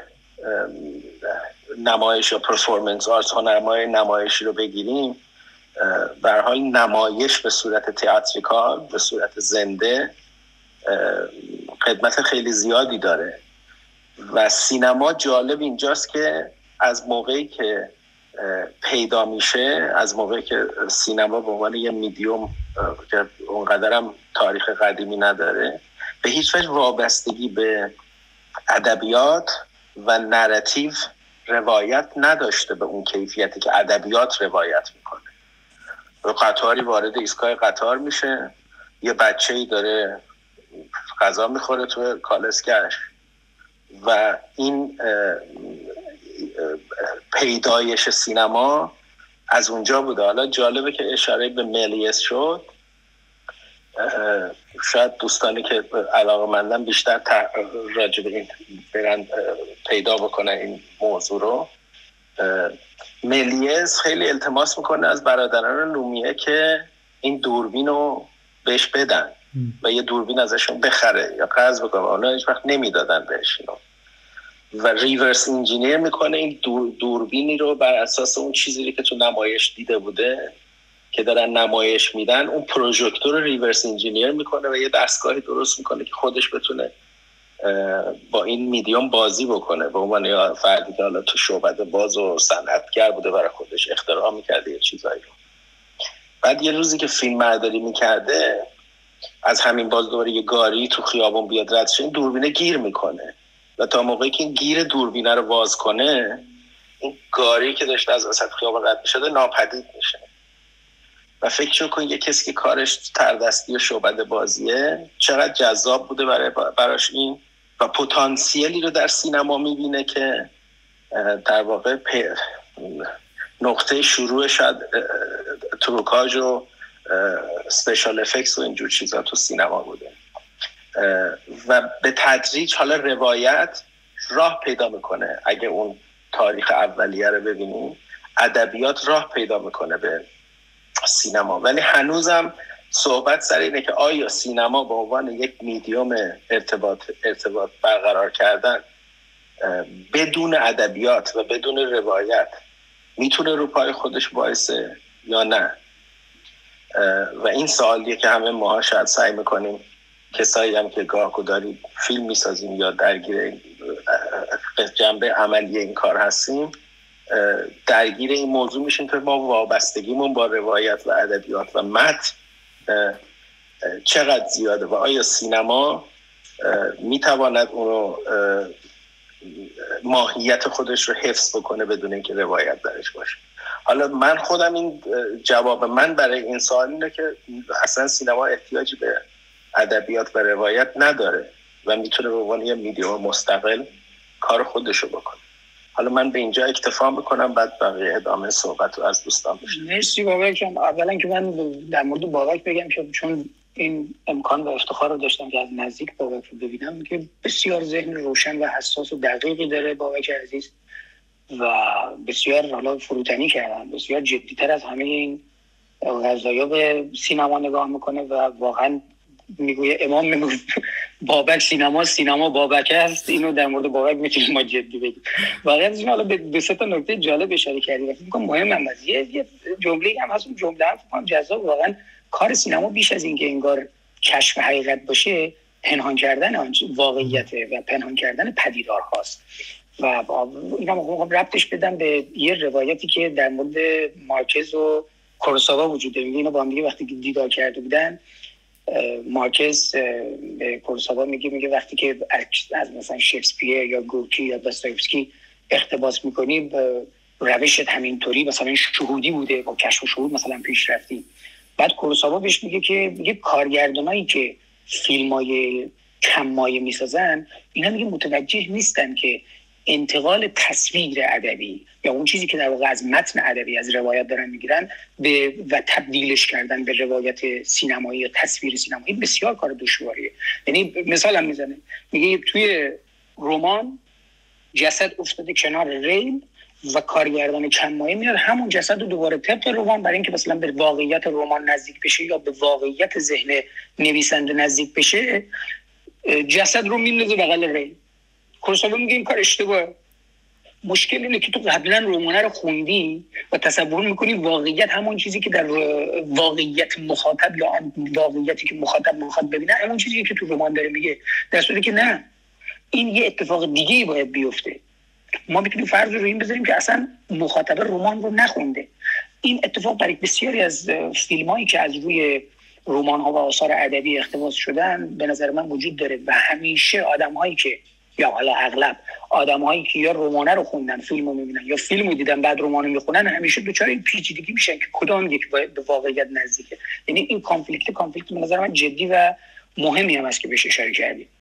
نمایش یا پرفورمنس آرت، هنرهای نمایشی رو بگیریم، به هر حال نمایش به صورت تئاتریکال، به صورت زنده، خدمت خیلی زیادی داره و سینما جالب اینجاست که از موقعی که پیدا میشه، از موقعی که سینما به عنوان یه میدیوم که اونقدرم تاریخ قدیمی نداره، به هیچ وجه وابستگی به ادبیات و نراتیو روایت نداشته به اون کیفیتی که ادبیات روایت میکنه. قطاری وارد ایستگاه قطار میشه، یه بچه‌ای داره غذا میخوره تو کالسکه‌اش و این پیدایش سینما از اونجا بوده. حالا جالبه که اشاره به ملیس شد، شاید دوستانی که علاقه‌مندن بیشتر راجع به این برن پیدا بکنن این موضوع رو. ملیس خیلی التماس میکنه از برادران لومیه که این دوربین رو بهش بدن و یه دوربین ازشون بخره یا قرض بکنه، اونا هیچ وقت نمیدادن بهش اینو، و ریورس انجینیر میکنه این دوربینی رو بر اساس اون چیزی که تو نمایش دیده بوده که دارن نمایش میدن، اون پروژکتور رو ریورس انجینیر میکنه و یه دستگاهی درست میکنه که خودش بتونه با این میدیوم بازی بکنه، به عنوان یه فردی که حالا تو شعبده باز و صنعتگر بوده، برای خودش اختراع میکرده یه چیزایی رو. بعد یه روزی که فیلم برداری میکرده، از همین باز دوباره یه گاری تو خیابون بیاد رد شه، این دوربینه گیر میکنه و تا موقعی که این گیر دوربینه رو باز کنه، این گاری که داشته از وسط خیابان رد می‌شده ناپدید میشه. و فکر کن یه کسی که کارش تردستی و شعبده بازیه چقدر جذاب بوده براش این، و پتانسیلی رو در سینما میبینه که در واقع نقطه شروع شاید تروکاژ و سپیشال افکتس و اینجور چیزا تو سینما بوده. و به تدریج حالا روایت راه پیدا میکنه. اگه اون تاریخ اولیه رو ببینیم، ادبیات راه پیدا میکنه به سینما. ولی هنوزم صحبت سر اینه که آیا سینما به عنوان یک میدیوم ارتباط برقرار کردن بدون ادبیات و بدون روایت میتونه رو پای خودش وایسه یا نه؟ و این سوالیه که همه ماها شاید سعی میکنیم، کسایی هم که گاهی داریم فیلم میسازیم یا درگیر جنبه عملی این کار هستیم، درگیر این موضوع میشیم که ما وابستگیمون با روایت و ادبیات و متن چقدر زیاده و آیا سینما میتواند اونو ماهیت خودش رو حفظ بکنه بدون اینکه روایت درش باشه. حالا من خودم این جواب من برای این سوال اینه که اصلا سینما احتیاجی به ادبیات و روایت نداره و میتونه به عنوان یه میدیوم مستقل کار خودش رو بکنه. حالا من به اینجا اکتفا میکنم، بعد بقیه ادامه صحبت رو از دوستان بشنوم.
مرسی بابک جان. اولا که من در مورد بابک بگم که چون این امکان و افتخار رو داشتم که از نزدیک بابک رو ببینم که بسیار ذهن روشن و حساس و دقیقی داره بابک عزیز و بسیار حالا فروتنی کردن، بسیار جدی‌تر از همه این قضایا به سینما نگاه میکنه و واقعا میگویه امام میگوید بابک سینما بابک است. اینو در مورد بابک میتونیم ما جدی بگیم. واقعا این حالا به سه تا نکته جالب اشاره کردیم و فکر می‌کنم مهمه. از یه جمله‌ای هم هست، اون جمله هم فکر کنم جذاب. واقعا کار سینما بیش از این که انگار کشف حقیقت باشه، پنهان کردن واقعیت و پنهان کردن پدیدارهاست. و اینا میخوام ربطش بدم به یه روایتی که در مورد مارکز و کوروساوا وجود داره. اینو با هم دیگه وقتی دیدار کرده بودن، مارکز به کوروساوا میگه وقتی که از مثلا شکسپیر یا گورکی یا داستایوفسکی اقتباس میکنی، روشت همینطوری مثلا شهودی بوده، با کشف و شهود مثلا پیش رفتی. بعد کوروساوا بهش میگه که کارگردانایی که فیلمای کم مایه میسازن، اینا میگه متوجه نیستن که انتقال تصویر ادبی یا اون چیزی که در واقع از متن ادبی از روایت دارن میگیرن و تبدیلش کردن به روایت سینمایی یا تصویر سینمایی بسیار کار دشواریه. یعنی مثال هم میزنه، میگه توی رمان جسد افتاده کنار ریل و کارگردان کم مایه میاد همون جسد رو دوباره طبق رمان برای اینکه مثلا به واقعیت رمان نزدیک بشه یا به واقعیت ذهن نویسنده نزدیک بشه، جسد رو میندازه بغل ریل. کوروساوا میگه این کار اشتباهه. مشکل اینه که تو قبلا رمان رو خوندی و تصور میکنی واقعیت همون چیزی که در واقعیت مخاطب یا واقعیتی که مخاطب میخواد ببینه همون چیزی که تو رمان داره میگه، در صورتی که نه، این یه اتفاق دیگه‌ای باید بیفته. ما میتونیم فرض رو این بذاریم که اصلا مخاطب رمان رو نخونده. این اتفاق برای بسیاری از فیلمایی که از روی رمان‌ها و آثار ادبی اقتباس شدن به نظر من وجود داره و همیشه آدم‌هایی که یا حالا اغلب آدم‌هایی که یا رمان رو خوندن فیلمو می‌بینن یا فیلمو دیدن بعد رمانو می‌خونن، همیشه دچار این پیچیدگی میشن که کدام یک به واقعیت نزدیکه. یعنی این کانفلیکت به نظر من جدی و مهمی هم است که بهش اشاره کردیم.